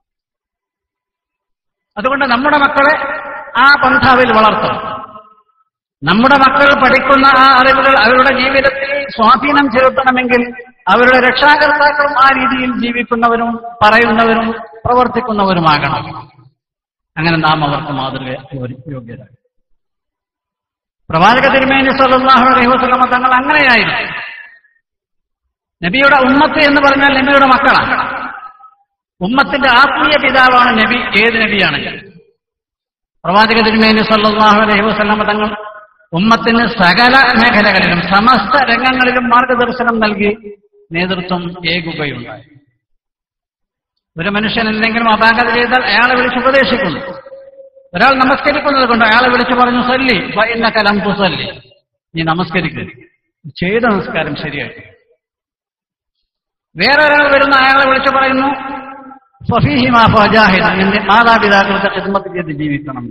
അതുകൊണ്ട് നമ്മുടെ മക്കളെ ആ പന്ഥാവിൽ വളർത്തണം. നമ്മുടെ മക്കൾ പഠിക്കുന്ന ആ അറിവുകൾ അവരുടെ ജീവിതത്തിൽ സ്വാധീനം ചെലുത്തണമെങ്കിൽ അവരുടെ രക്ഷാകർത്താക്കളും ആ രീതിയിൽ ജീവിക്കുന്നവരും പറയുന്നവരും പ്രവർത്തിക്കുന്നവരുമാകണം. അങ്ങനെ നാം അവർക്ക് മാതൃക യോഗ്യരാണ്. പ്രവാചക തിരുമേനി സ്വല്ലല്ലാഹു അലൈഹി വസല്ലം തങ്ങൾ അങ്ങനെയായിരുന്നു. നബിയുടെ ഉമ്മത്ത് എന്ന് പറഞ്ഞാൽ നബിയുടെ മക്കളാണ്. ഉമ്മത്തിന്റെ ആത്മീയ പിതാവാണ് നബി. ഏത് നബിയാണെങ്കിൽ പ്രവാചക തിരുമേനി സ്വല്ലല്ലാഹു അലൈഹി വസല്ലം തങ്ങൾ ഉമ്മത്തിന് സകല മേഖലകളിലും സമസ്ത രംഗങ്ങളിലും മാർഗദർശനം നൽകി നേതൃത്വം ഏകുകയുണ്ടായി. ഒരു മനുഷ്യൻ എന്തെങ്കിലും അപാകത ചെയ്താൽ അയാളെ വിളിച്ച് ഉപദേശിക്കുന്നു. ഒരാൾ നമസ്കരിക്കുന്നത് കൊണ്ട് അയാളെ വിളിച്ചു പറഞ്ഞു, സല്ലി ഫഇന്നക ലം തുസല്ലി, നീ നമസ്കരിക്കുക, ചെയ്ത നമസ്കാരം ശരിയായിട്ട്. വേറെ ഒരാൾ വരുന്ന അയാളെ വിളിച്ചു പറയുന്നു, ഫഫീഹിമാ ഫജാഹിദ്, നിന്റെ മാതാപിതാക്കളുടെ ഖിദ്മത്ത് ചെയ്ത് ജീവിക്കണം.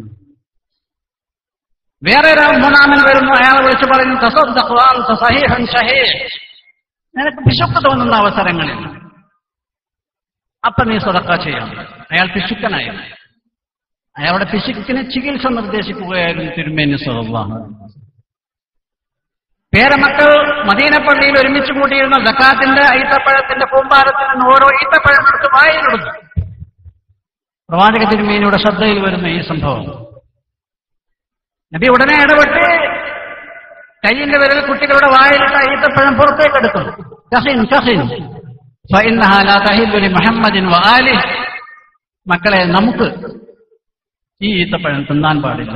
വേറെ ഒരാൾ മൂന്നാമൻ വരുന്നു, അയാളെ വിളിച്ചു പറയുന്നു, തസദ്ദഖ് വഅൻത സഹീഹുൻ ശഹീഹ്, നിനക്ക് പിശുക്ക് തോന്നുന്ന അവസരങ്ങളിൽ അപ്പൊ നീ സദഖ ചെയ്യണം. അയാൾ പിശുക്കനായി. അയാളുടെ പിശുക്കിന് ചികിത്സ നിർദ്ദേശിക്കുകയായിരുന്നു തിരുമേനി സ്വല്ലല്ലാഹു അലൈഹി വസല്ലം. പേരമക്കൾ മദീനപ്പള്ളിയിൽ ഒരുമിച്ച് കൂട്ടിയിരുന്ന സക്കാത്തിന്റെ ഈത്തപ്പഴത്തിന്റെ കൂമ്പാരത്തിൽ നിന്ന് ഓരോ ഈത്തപ്പഴം എടുത്ത് വായിലിടുന്നു. പ്രവാചക തിരുമേനിയുടെ ശ്രദ്ധയിൽ വരുന്ന ഈ സംഭവം നബി ഉടനെ ഇടപെട്ട് കയ്യിന്റെ വിരൽ കുട്ടികളുടെ വായിലിട്ട ഈത്തപ്പഴം പുറത്തേക്ക് എടുക്കുന്നു. തഖിൻ തഖിൻ ഫഇന്നഹാ ലാ തഹില്ലു ലി മുഹമ്മദിൻ വആലിഹി, മക്കളെ നമുക്ക് ഈ ഈത്തപ്പഴം തിന്നാൻ പാടില്ല.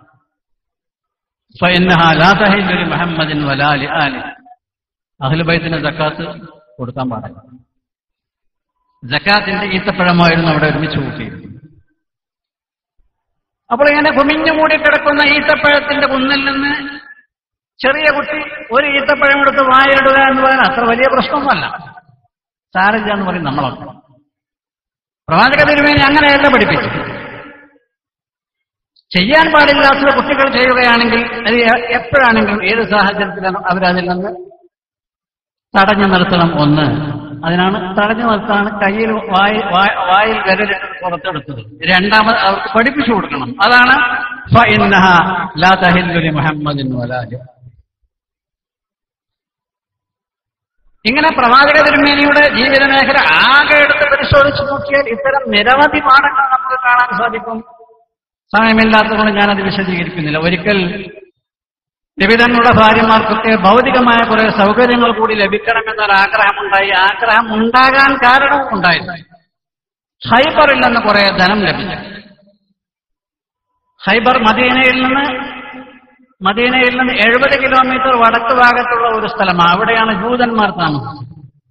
ഫഇന്നഹാ ലാ തഹില്ലു ലി മുഹമ്മദിൻ വലാ ലി ആലിഹി, അഹ്ലു ബൈത്തിന് സക്കാത്ത് കൊടുക്കാൻ പാടില്ല. സക്കാത്തിന്റെ ഈത്തപ്പഴമായിരുന്നു അവിടെ ഒരുമിച്ച് കൂട്ടിയിരുന്നത്. അപ്പോൾ ഇങ്ങനെ കുമിഞ്ഞു മൂടി കിടക്കുന്ന ഈത്തപ്പഴത്തിന്റെ കുന്നിൽ നിന്ന് ചെറിയ കുട്ടി ഒരു ഈത്തപ്പഴം എടുത്ത് വായിലിടുക എന്ന് പറയാൻ അത്ര വലിയ പ്രശ്നമൊന്നുമല്ല, സാരല്ല എന്ന് പറയും നമ്മളൊക്കെ. പ്രവാചക തിരുമേനി അങ്ങനെയല്ല പഠിപ്പിച്ചു. ചെയ്യാൻ പാടില്ലാത്ത കുട്ടികൾ ചെയ്യുകയാണെങ്കിൽ അത് എപ്പോഴാണെങ്കിലും ഏത് സാഹചര്യത്തിലാണ് അവരതിൽ നിന്ന് തടഞ്ഞു നിർത്തണം. ഒന്ന്, അതിനാണ് തടഞ്ഞു നിർത്താൻ കയ്യിൽ വായി വായിൽ വിരലിട്ട് പുറത്തെടുത്തത്. രണ്ടാമത് അവർക്ക് പഠിപ്പിച്ചു കൊടുക്കണം. അതാണ് ഫഇന്നഹാ ലാ തഹില്ലു ലി മുഹമ്മദിൻ വലാ ലി. ഇങ്ങനെ പ്രവാചക തിരുമേനിയുടെ ജീവിത മേഖല ആകെ എടുത്ത് പരിശോധിച്ചു നോക്കിയാൽ ഇത്തരം നിരവധി പാഠങ്ങൾ നമുക്ക് കാണാൻ സാധിക്കും. സമയമില്ലാത്തതുകൊണ്ട് ഞാനത് വിശദീകരിക്കുന്നില്ല. ഒരിക്കൽ നിബിതങ്ങളുടെ ഭാര്യമാർക്കൊക്കെ ഭൗതികമായ കുറെ സൗകര്യങ്ങൾ കൂടി ലഭിക്കണമെന്നൊരു ആഗ്രഹമുണ്ടായി. ആഗ്രഹം ഉണ്ടാകാൻ കാരണവും ഉണ്ടായിരുന്നു. ഹൈബറിൽ നിന്ന് കുറെ ധനം ലഭിച്ചു. ഹൈബർ മദീനയിൽ നിന്ന് മദീനയിൽ നിന്ന് എഴുപത് കിലോമീറ്റർ വടക്ക് ഭാഗത്തുള്ള ഒരു സ്ഥലമാണ്. അവിടെയാണ് ജൂതന്മാർ താമസിച്ചത്.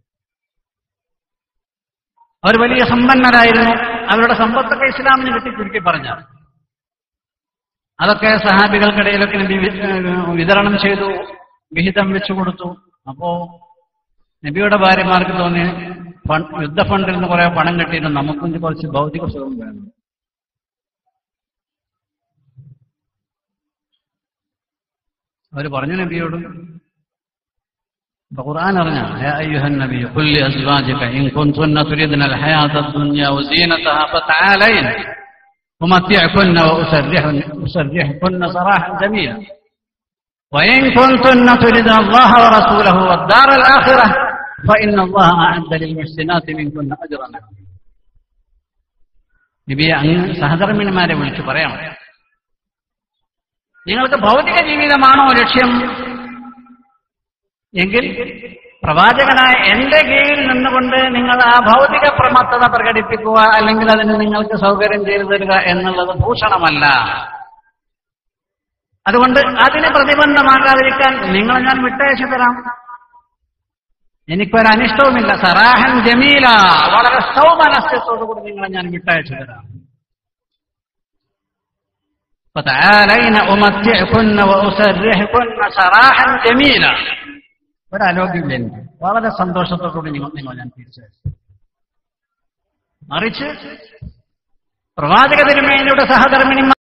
അവർ വലിയ സമ്പന്നരായിരുന്നു. അവരുടെ സമ്പത്തൊക്കെ ഇസ്ലാമിന് കിട്ടി ചുരുക്കി പറഞ്ഞാൽ അതൊക്കെ സഹാബികൾക്കിടയിലൊക്കെ നബി വിതരണം ചെയ്തു, വിഹിതം വെച്ചു കൊടുത്തു. അപ്പോ നബിയുടെ ഭാര്യമാർക്ക് തോന്നി യുദ്ധ ഫണ്ടിൽ നിന്ന് കുറെ പണം കിട്ടിയിട്ട് നമുക്കും കുറച്ച് ഭൗതിക സുഖം വേണം. അവർ പറഞ്ഞു നബിയോട്. അപ്പൊ ഖുർആൻ അറിഞ്ഞ യാ അയ്യുഹൻ നബി ഖുൽ ലി അസ്വാജിക ഇൻ കുൻതുന്ന തുരിദ്ന അൽ ഹയാത അദ്ദുനിയ വസീനതഹാ ഫതആലൈന ഉമത്തിഅകുന്ന വഉസർരിഹുൻ ഉസർരിഹുന്ന സറാഹൻ ജമീല വഇൻ കുൻതുന്ന തുരിദ്ന അല്ലാഹ വറസൂലഹു വദ്ദാറൽ ആഖിറഹ ഫഇന്ന അല്ലാഹ അഅദ്ദ ലിൽ മുഹ്സിനാതി മിൻകുന്ന അജ്റൻ അദീമ. നബിയെ അങ്ങ് സഹധർമ്മിണിമാരെ വിളിച്ചു പറയണം, നിങ്ങൾക്ക് ഭൗതിക ജീവിതമാണോ ലക്ഷ്യം എങ്കിൽ പ്രവാചകനായ എന്റെ കീഴിൽ നിന്നുകൊണ്ട് നിങ്ങൾ ആ ഭൗതിക പ്രമത്തത പ്രകടിപ്പിക്കുക, അല്ലെങ്കിൽ അതിന് നിങ്ങൾക്ക് സൗകര്യം ചെയ്തു തരിക എന്നുള്ളത് ഭൂഷണമല്ല. അതുകൊണ്ട് അതിന് പ്രതിബന്ധമാകാതിരിക്കാൻ നിങ്ങളെ ഞാൻ വിട്ടയച്ചു തരാം. എനിക്കൊരനിഷ്ടവുമില്ല. സറാഹൻ ജമീല, വളരെ സൗമനസ്യത്തോടുകൂടി നിങ്ങളെ ഞാൻ വിട്ടയച്ചു തരാം. ഒരാലോക്യമില്ല എനിക്ക്, വളരെ സന്തോഷത്തോടുകൂടി നിങ്ങൾ നിങ്ങൾ ഞാൻ തീർച്ചയായിട്ടും. മറിച്ച് പ്രവാചക തിരുമേനിയുടെ സഹധർമ്മിണിമാർ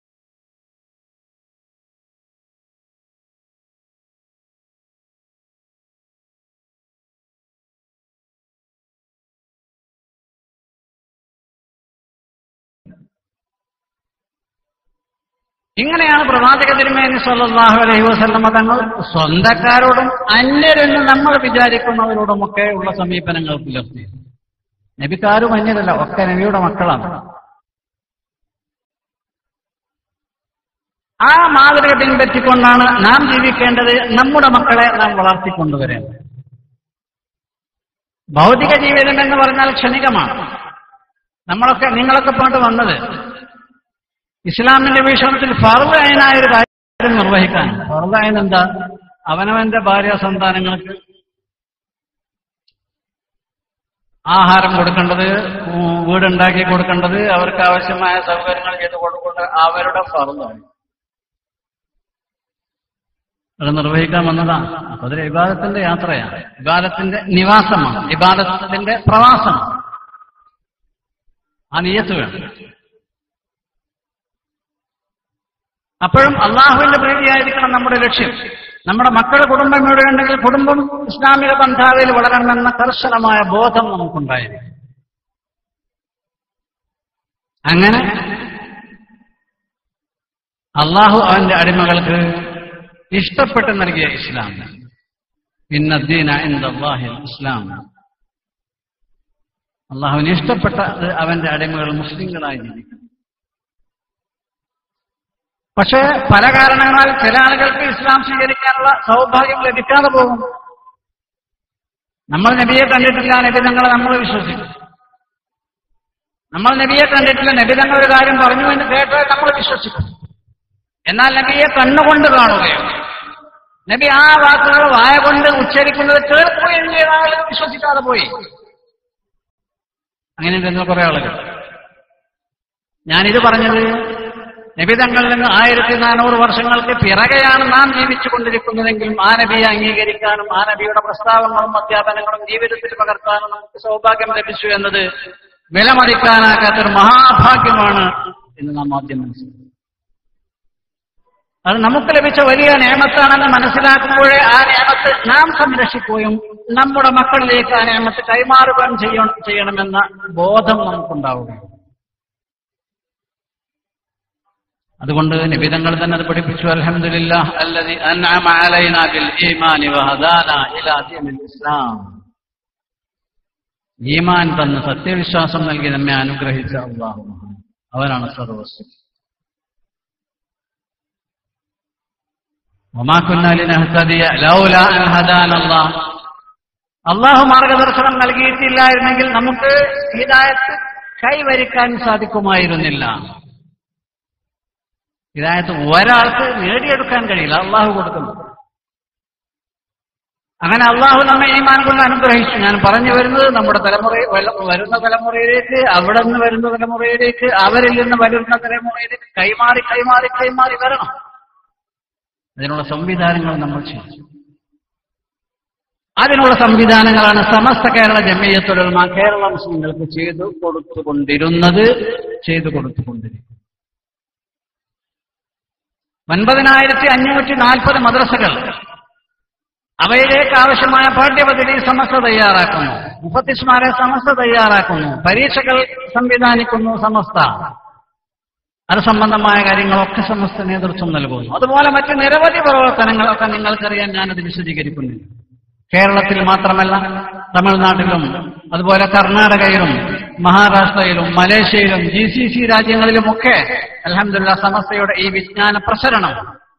ഇങ്ങനെയാണ് പ്രവാചക തിരുമേനി സ്വല്ലല്ലാഹു അലൈഹി വസല്ലമ തങ്ങൾ സ്വന്തക്കാരോടും അന്യരെന്ന് നമ്മൾ വിചാരിക്കുന്നവരോടുമൊക്കെ ഉള്ള സമീപനങ്ങൾ പുലർത്തി. നബിക്കാരും അന്യരല്ല, ഒക്കെ നബിയുടെ മക്കളാണ്. ആ മാതൃക പിൻപറ്റിക്കൊണ്ടാണ് നാം ജീവിക്കേണ്ടത്. നമ്മുടെ മക്കളെ നാം വളർത്തിക്കൊണ്ടുവരേണ്ടത്. ഭൗതിക ജീവിതം എന്ന് പറഞ്ഞാൽ ക്ഷണികമാണ്. നമ്മളൊക്കെ നിങ്ങളൊക്കെ പോയിട്ട് വന്നത് ഇസ്ലാമിന്റെ വീക്ഷണത്തിൽ ഫർദ് ഐനായ ഒരു കാര്യം നിർവഹിക്കാൻ. ഫർദ് ഐൻ എന്താ? അവനവന്റെ ഭാര്യ സന്താനങ്ങൾക്ക് ആഹാരം കൊടുക്കേണ്ടത്, വീടുണ്ടാക്കി കൊടുക്കേണ്ടത്, അവർക്ക് ആവശ്യമായ സൗകര്യങ്ങൾ ചെയ്ത് കൊടുക്കേണ്ടത് അവരുടെ ഫർദാണ്. അത് നിർവഹിക്കാൻ വന്നതാണ്. അപ്പൊ അതൊരു ഇബാദത്തിന്റെ യാത്രയാണ്, ഇബാദത്തിന്റെ നിവാസമാണ്, ഇബാദത്തിന്റെ പ്രവാസമാണ്. ആ നിയ്യത്ത് വേണം. അപ്പോഴും അള്ളാഹുവിന്റെ പ്രീതിയായിരിക്കണം നമ്മുടെ ലക്ഷ്യം. നമ്മുടെ മക്കളുടെ കുടുംബം ഇവിടെ ഉണ്ടെങ്കിൽ കുടുംബം ഇസ്ലാമിക പന്ഥാവിൽ വളരണമെന്ന കർശനമായ ബോധം നമുക്കുണ്ടായിരിക്കും. അങ്ങനെ അള്ളാഹു അവന്റെ അടിമകൾക്ക് ഇഷ്ടപ്പെട്ട് നൽകിയ ഇസ്ലാം, ഇന്നദ്ദീന ഇൻദല്ലാഹിൽ ഇസ്ലാം, അള്ളാഹുവിന് ഇഷ്ടപ്പെട്ട അവന്റെ അടിമകൾ മുസ്ലിങ്ങളായി ജീവിക്കും. പക്ഷേ പല കാരണങ്ങളാൽ ചില ആളുകൾക്ക് ഇസ്ലാം സ്വീകരിക്കാനുള്ള സൗഭാഗ്യം ലഭിക്കാതെ പോകും. നമ്മൾ നബിയെ കണ്ടിട്ടില്ല, നബി തങ്ങളെ നമ്മൾ വിശ്വസിക്കും. നമ്മൾ നബിയെ കണ്ടിട്ടില്ല, നബി തങ്ങൾ ഒരു കാര്യം പറഞ്ഞു എന്ന് കേട്ടാൽ നമ്മൾ വിശ്വസിക്കും. എന്നാൽ നബിയെ കണ്ണുകൊണ്ട് കാണുകയോ നബി ആ വാക്കുകൾ വായ കൊണ്ട് ഉച്ചരിക്കുന്നത് കേൾക്കുകയും ചെയ്ത ആളുകൾ വിശ്വസിക്കാതെ പോയി. അങ്ങനെ വരുന്ന കുറെ ആളുകൾ. ഞാനിത് പറഞ്ഞത് നബിതങ്ങളിൽ നിന്ന് ആയിരത്തി നാനൂറ് വർഷങ്ങൾക്ക് പിറകെയാണ് നാം ജീവിച്ചു കൊണ്ടിരിക്കുന്നതെങ്കിലും ആ നബിയെ അംഗീകരിക്കാനും ആ നബിയുടെ പ്രസ്താവങ്ങളും അധ്യാപനങ്ങളും ജീവിതത്തിൽ പകർത്താനും നമുക്ക് സൗഭാഗ്യം ലഭിച്ചു എന്നത് വിലമതിക്കാനാകാത്തൊരു മഹാഭാഗ്യമാണ് എന്ന് നാം ആദ്യം മനസ്സിലാക്കി. അത് നമുക്ക് ലഭിച്ച വലിയ നിയമത്താണെന്ന് മനസ്സിലാക്കുമ്പോഴേ ആ നിയമത്ത് നാം സംരക്ഷിക്കുകയും നമ്മുടെ മക്കളിലേക്ക് ആ നിയമത്ത് കൈമാറുകയും ചെയ്യണം ചെയ്യണമെന്ന ബോധം നമുക്കുണ്ടാവുകയും. അതുകൊണ്ട് നിബിധങ്ങൾ തന്നെ അത് പഠിപ്പിച്ചു. അൽഹംദുലില്ലാഹ് അല്ലദീ അൻഅമ അലൈനാ ബിൽ ഈമാനി വഹദാനാ ഇലാ ദീനിൽ ഇസ്ലാം. ഈമാൻ തന്ന് സത്യവിശ്വാസം നൽകി നമ്മെ അനുഗ്രഹിച്ച അല്ലാഹു, അവനാണ് സർവ്വസ്വ. വമാ കുന്നാ ലിനഹ്തദിയ ലൗലാ അൻ ഹദാനല്ലാഹ്. അല്ലാഹു മാർഗദർശനം നൽകിയിട്ടില്ലായിരുന്നെങ്കിൽ നമുക്ക് ഹിദായത്ത് കൈവരിക്കാൻ സാധിക്കുമായിരുന്നില്ല. ഹിദായത്ത് ഒരാൾക്ക് നേടിയെടുക്കാൻ കഴിയില്ല, അള്ളാഹു കൊടുക്കുന്നു. അങ്ങനെ അള്ളാഹു നമ്മെ ഈമാൻ കൊണ്ട് അനുഗ്രഹിച്ചു. ഞാൻ പറഞ്ഞു വരുന്നത് നമ്മുടെ തലമുറ വരുന്ന തലമുറയിലേക്ക്, അവിടെ നിന്ന് വരുന്ന തലമുറയിലേക്ക്, അവരിൽ നിന്ന് വരുന്ന തലമുറയിലേക്ക് കൈമാറി കൈമാറി കൈമാറി വരണം. അതിനുള്ള സംവിധാനങ്ങൾ നമ്മൾ ചെയ്തു. അതിനുള്ള സംവിധാനങ്ങളാണ് സമസ്ത കേരള ജമിയത്തുൽ ഉലമ കേരള മുസ്ലിങ്ങൾക്ക് ചെയ്തു കൊടുത്തുകൊണ്ടിരുന്നത്, ചെയ്തു കൊടുത്തുകൊണ്ടിരിക്കുന്നത്. ഒൻപതിനായിരത്തി അഞ്ഞൂറ്റി നാൽപ്പത് മദ്രസകൾ, അവയിലേക്ക് ആവശ്യമായ പാഠ്യപദ്ധതി സമസ്ത തയ്യാറാക്കുന്നു, മുഫത്തിസ്മാരെ സമസ്ത തയ്യാറാക്കുന്നു, പരീക്ഷകൾ സംവിധാനിക്കുന്നു സമസ്ത. അത് സംബന്ധമായ കാര്യങ്ങളൊക്കെ സമസ്ത നേതൃത്വം നൽകുന്നു. അതുപോലെ മറ്റ് നിരവധി പ്രവർത്തനങ്ങളൊക്കെ നിങ്ങൾക്കറിയാൻ ഞാനത് വിശദീകരിക്കുന്നില്ല. കേരളത്തിൽ മാത്രമല്ല, തമിഴ്നാട്ടിലും അതുപോലെ കർണാടകയിലും മഹാരാഷ്ട്രയിലും മലേഷ്യയിലും ജി സി സി രാജ്യങ്ങളിലുമൊക്കെ അൽഹംദുലില്ലാഹ് സമസ്തയുടെ ഈ വിജ്ഞാന പ്രസരണം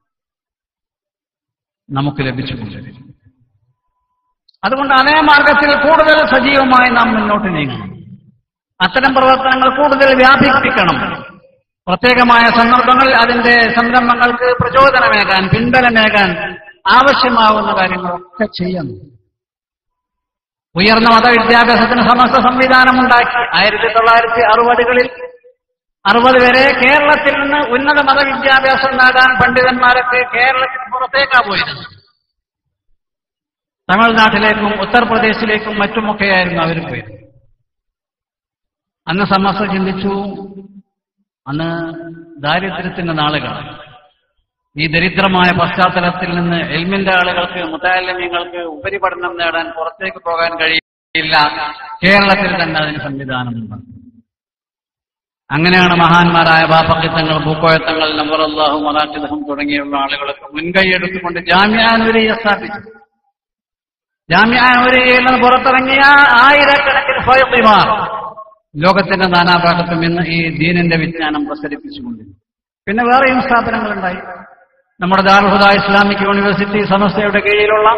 നമുക്ക് ലഭിച്ചിട്ടുണ്ട്. അതുകൊണ്ട് അതേ മാർഗത്തിൽ കൂടുതൽ സജീവമായി നാം മുന്നോട്ട് നീങ്ങണം. അത്തരം പ്രവർത്തനങ്ങൾ കൂടുതൽ വ്യാപിപ്പിക്കണം. പ്രത്യേകമായ സന്ദർഭങ്ങളിൽ അതിന്റെ സംരംഭങ്ങൾക്ക് പ്രചോദനമേകാൻ, പിൻബലമേകാൻ ആവശ്യമാവുന്ന കാര്യങ്ങളൊക്കെ ചെയ്യണം. ഉയർന്ന മതവിദ്യാഭ്യാസത്തിന് സമസ്ത സംവിധാനമുണ്ടാക്കി. ആയിരത്തി തൊള്ളായിരത്തി അറുപതുകളിൽ അറുപത് വരെ കേരളത്തിൽ നിന്ന് ഉന്നത മതവിദ്യാഭ്യാസം നേടാൻ പണ്ഡിതന്മാരൊക്കെ കേരളത്തിന് പുറത്തേക്കാ പോയിരുന്നു. തമിഴ്നാട്ടിലേക്കും ഉത്തർപ്രദേശിലേക്കും മറ്റുമൊക്കെയായിരുന്നു അവർ പോയത്. അന്ന് സമസ്ത ചിന്തിച്ചു, അന്ന് ദാരിദ്ര്യത്തിന്റെ നാളുകളാണ്. ഈ ദരിദ്രമായ പശ്ചാത്തലത്തിൽ നിന്ന് എൽമിന്റെ ആളുകൾക്ക്, മുതഅല്ലിമീങ്ങൾക്ക് ഉപരിപഠനം നേടാൻ പുറത്തേക്ക് പോകാൻ കഴിയില്ല. കേരളത്തിൽ തന്നെ അതിന് സംവിധാനമുണ്ട്. അങ്ങനെയാണ് മഹാന്മാരായ ബാഫഖിത്തങ്ങൾ, പൂക്കോയത്തങ്ങൾ, നവറല്ലാഹു മറാഖിദഹും തുടങ്ങിയുള്ള ആളുകളൊക്കെ മുൻകൈയെടുത്തുകൊണ്ട് ജാമിഅ നൂരിയ്യ സ്ഥാപിച്ചു. ജാമിഅ നൂരിയ്യയിൽ നിന്ന് പുറത്തിറങ്ങിയ ആയിരക്കണക്കിന് ഫൈഖിമാർ ലോകത്തിന്റെ നാനാഭാഗത്തും ഇന്ന് ഈ ദീനിന്റെ വിജ്ഞാനം പ്രസരിപ്പിച്ചുകൊണ്ടിരുന്നു. പിന്നെ വേറെയും സ്ഥാപനങ്ങളുണ്ടായി. നമ്മുടെ ദാറുൽ ഹുദ ഇസ്ലാമിക് യൂണിവേഴ്സിറ്റി സമസ്തയുടെ കീഴിലുള്ള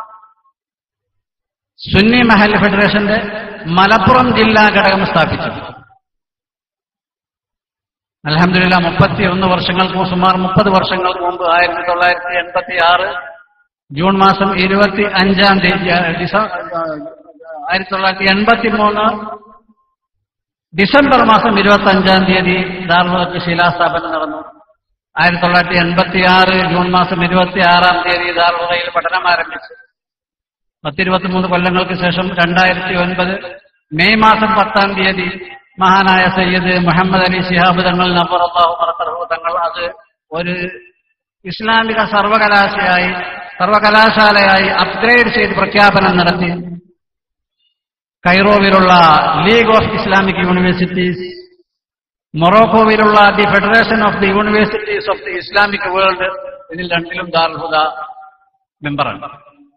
സുന്നി മഹൽ ഫെഡറേഷന്റെ മലപ്പുറം ജില്ലാ ഘടകം സ്ഥാപിച്ചു. അൽഹംദുലില്ലാഹ് മുപ്പത്തി ഒന്ന് വർഷങ്ങൾക്ക് സുമാർ മുപ്പത് വർഷങ്ങൾക്ക് മുമ്പ് ആയിരത്തി തൊള്ളായിരത്തി എൺപത്തി ആറ് ജൂൺ മാസം ഇരുപത്തി അഞ്ചാം തീയതി ആയിരത്തി തൊള്ളായിരത്തി എൺപത്തി മൂന്ന് ഡിസംബർ മാസം ഇരുപത്തി അഞ്ചാം തീയതി ദാറുൽ ഹുദക്ക് ശിലാസ്ഥാപനം നടന്നു. ആയിരത്തി തൊള്ളായിരത്തി എൺപത്തി ആറ് ജൂൺ മാസം ഇരുപത്തി ആറാം തീയതി ദാറുൽ ഹുദയിൽ പഠനം ആരംഭിച്ചു. പത്തിരുപത്തി മൂന്ന് കൊല്ലങ്ങൾക്ക് ശേഷം രണ്ടായിരത്തി ഒൻപത് മെയ് മാസം പത്താം തീയതി മഹാനായ സയ്യിദ് മുഹമ്മദ് അലി ശിഹാബ് തങ്ങൾ നവറല്ലാഹു മറഖറഹു തങ്ങൾ അത് ഒരു ഇസ്ലാമിക സർവകലാശാലയായി സർവകലാശാലയായി അപ്ഗ്രേഡ് ചെയ്ത് പ്രഖ്യാപനം നടത്തി. കൈറോവിലുള്ള ലീഗ് ഓഫ് ഇസ്ലാമിക് യൂണിവേഴ്സിറ്റീസ്, മൊറോക്കോവിലുള്ള the federation of the universities of the Islamic world, ഇതിൽ രണ്ടിലും ദാറുൽ ഹുദ മെമ്പറാണ്.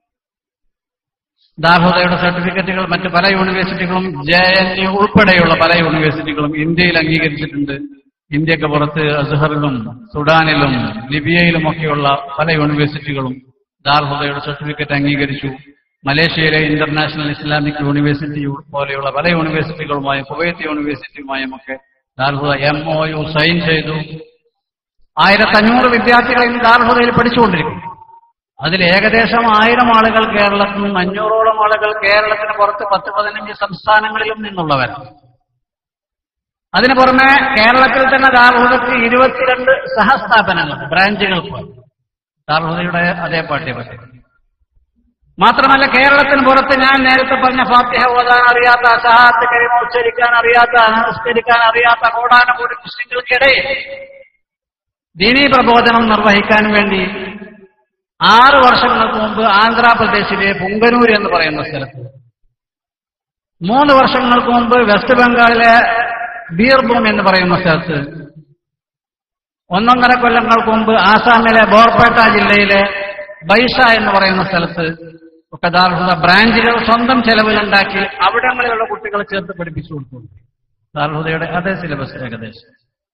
ദാറുൽ ഹുദയുടെ സർട്ടിഫിക്കറ്റുകൾ മറ്റ് പല യൂണിവേഴ്സിറ്റികളും ജെ എൻ യു ഉൾപ്പെടെയുള്ള പല യൂണിവേഴ്സിറ്റികളും ഇന്ത്യയിൽ അംഗീകരിച്ചിട്ടുണ്ട്. ഇന്ത്യക്ക് പുറത്ത് അസ്ഹറിലും സുഡാനിലും ലിബിയയിലുമൊക്കെയുള്ള പല യൂണിവേഴ്സിറ്റികളും ദാറുൽ ഹുദയുടെ സർട്ടിഫിക്കറ്റ് അംഗീകരിച്ചു. മലേഷ്യയിലെ ഇന്റർനാഷണൽ ഇസ്ലാമിക് യൂണിവേഴ്സിറ്റി പോലെയുള്ള പല യൂണിവേഴ്സിറ്റികളുമായും കുവൈത്ത് യൂണിവേഴ്സിറ്റിയുമായും ഒക്കെ Darul Huda M O U sign ചെയ്തു. ആയിരത്തി അഞ്ഞൂറ് വിദ്യാർത്ഥികൾ ഇന്ന് ദാറുൽ ഹുദയിൽ പഠിച്ചുകൊണ്ടിരിക്കും. അതിൽ ഏകദേശം ആയിരം ആളുകൾ കേരളത്തിൽ നിന്നും അഞ്ഞൂറോളം ആളുകൾ കേരളത്തിന് പുറത്ത് പത്ത് പതിനഞ്ച് സംസ്ഥാനങ്ങളിലും നിന്നുള്ളവരാണ്. അതിനു പുറമെ കേരളത്തിൽ തന്നെ ദാറുൽ ഹുദക്ക് ഇരുപത്തിരണ്ട് സഹസ്ഥാപനങ്ങൾ, ബ്രാഞ്ചുകൾക്ക് ദാറുൽ ഹുദയുടെ അതേ പാഠ്യപദ്ധതി. മാത്രമല്ല കേരളത്തിന് പുറത്ത് ഞാൻ നേരത്തെ പറഞ്ഞ ഫാത്തിഹ ഓതാൻ അറിയാത്ത, ശഹാദത്ത് കലിമ ഉച്ചരിക്കാൻ അറിയാത്ത, നമസ്കരിക്കാൻ അറിയാത്ത കോടാനുകൂടി മുസ്ലിങ്ങൾക്കിടയിൽ ദീനീ പ്രബോധനം നിർവഹിക്കാൻ വേണ്ടി ആറ് വർഷങ്ങൾക്ക് മുമ്പ് ആന്ധ്രാപ്രദേശിലെ പുങ്കനൂർ എന്ന് പറയുന്ന സ്ഥലത്ത്, മൂന്ന് വർഷങ്ങൾക്ക് മുമ്പ് വെസ്റ്റ് ബംഗാളിലെ ബീർഭൂം എന്ന് പറയുന്ന സ്ഥലത്ത്, ഒന്നൊന്നര കൊല്ലങ്ങൾക്ക് മുമ്പ് ആസാമിലെ ബോർപേട്ട ജില്ലയിലെ ബൈസ എന്ന് പറയുന്ന സ്ഥലത്ത് ഒക്കെ ദാറുൽ ഹുദ ബ്രാഞ്ചുകൾ സ്വന്തം ചെലവിലുണ്ടാക്കി അവിടങ്ങളിലുള്ള കുട്ടികളെ ചേർത്ത് പഠിപ്പിച്ചു കൊടുത്തു. ദാറുൽ ഹുദയുടെ അതേ സിലബസ് ഏകദേശം.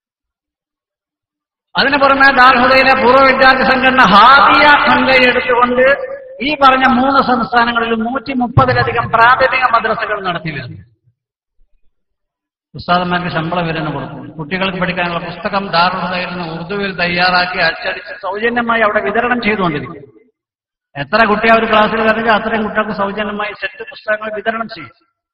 അതിനു പുറമെ ദാറുൽ ഹുദയിലെ പൂർവ്വ വിദ്യാർത്ഥി സംഘടന ഹാദിയ മുൻകൈ എടുത്തുകൊണ്ട് ഈ പറഞ്ഞ മൂന്ന് സംസ്ഥാനങ്ങളിലും നൂറ്റി മുപ്പതിലധികം പ്രാഥമിക മദ്രസകൾ നടത്തി വരുന്നു. ഉസ്താദന്മാർക്ക് ശമ്പളം വരുന്ന കൊടുക്കും. കുട്ടികൾക്ക് പഠിക്കാനുള്ള പുസ്തകം ദാറുൽ ഹുദയിൽ നിന്ന് ഉറുദുവിൽ തയ്യാറാക്കി അച്ചടിച്ച് സൗജന്യമായി അവിടെ വിതരണം ചെയ്തുകൊണ്ടിരിക്കും. എത്ര കുട്ടി ആ ഒരു ക്ലാസ്സിൽ വരണമെങ്കിൽ അത്രയും കുട്ടികൾക്ക് സൗജന്യമായി സെറ്റ് പുസ്തകങ്ങൾ വിതരണം ചെയ്യും.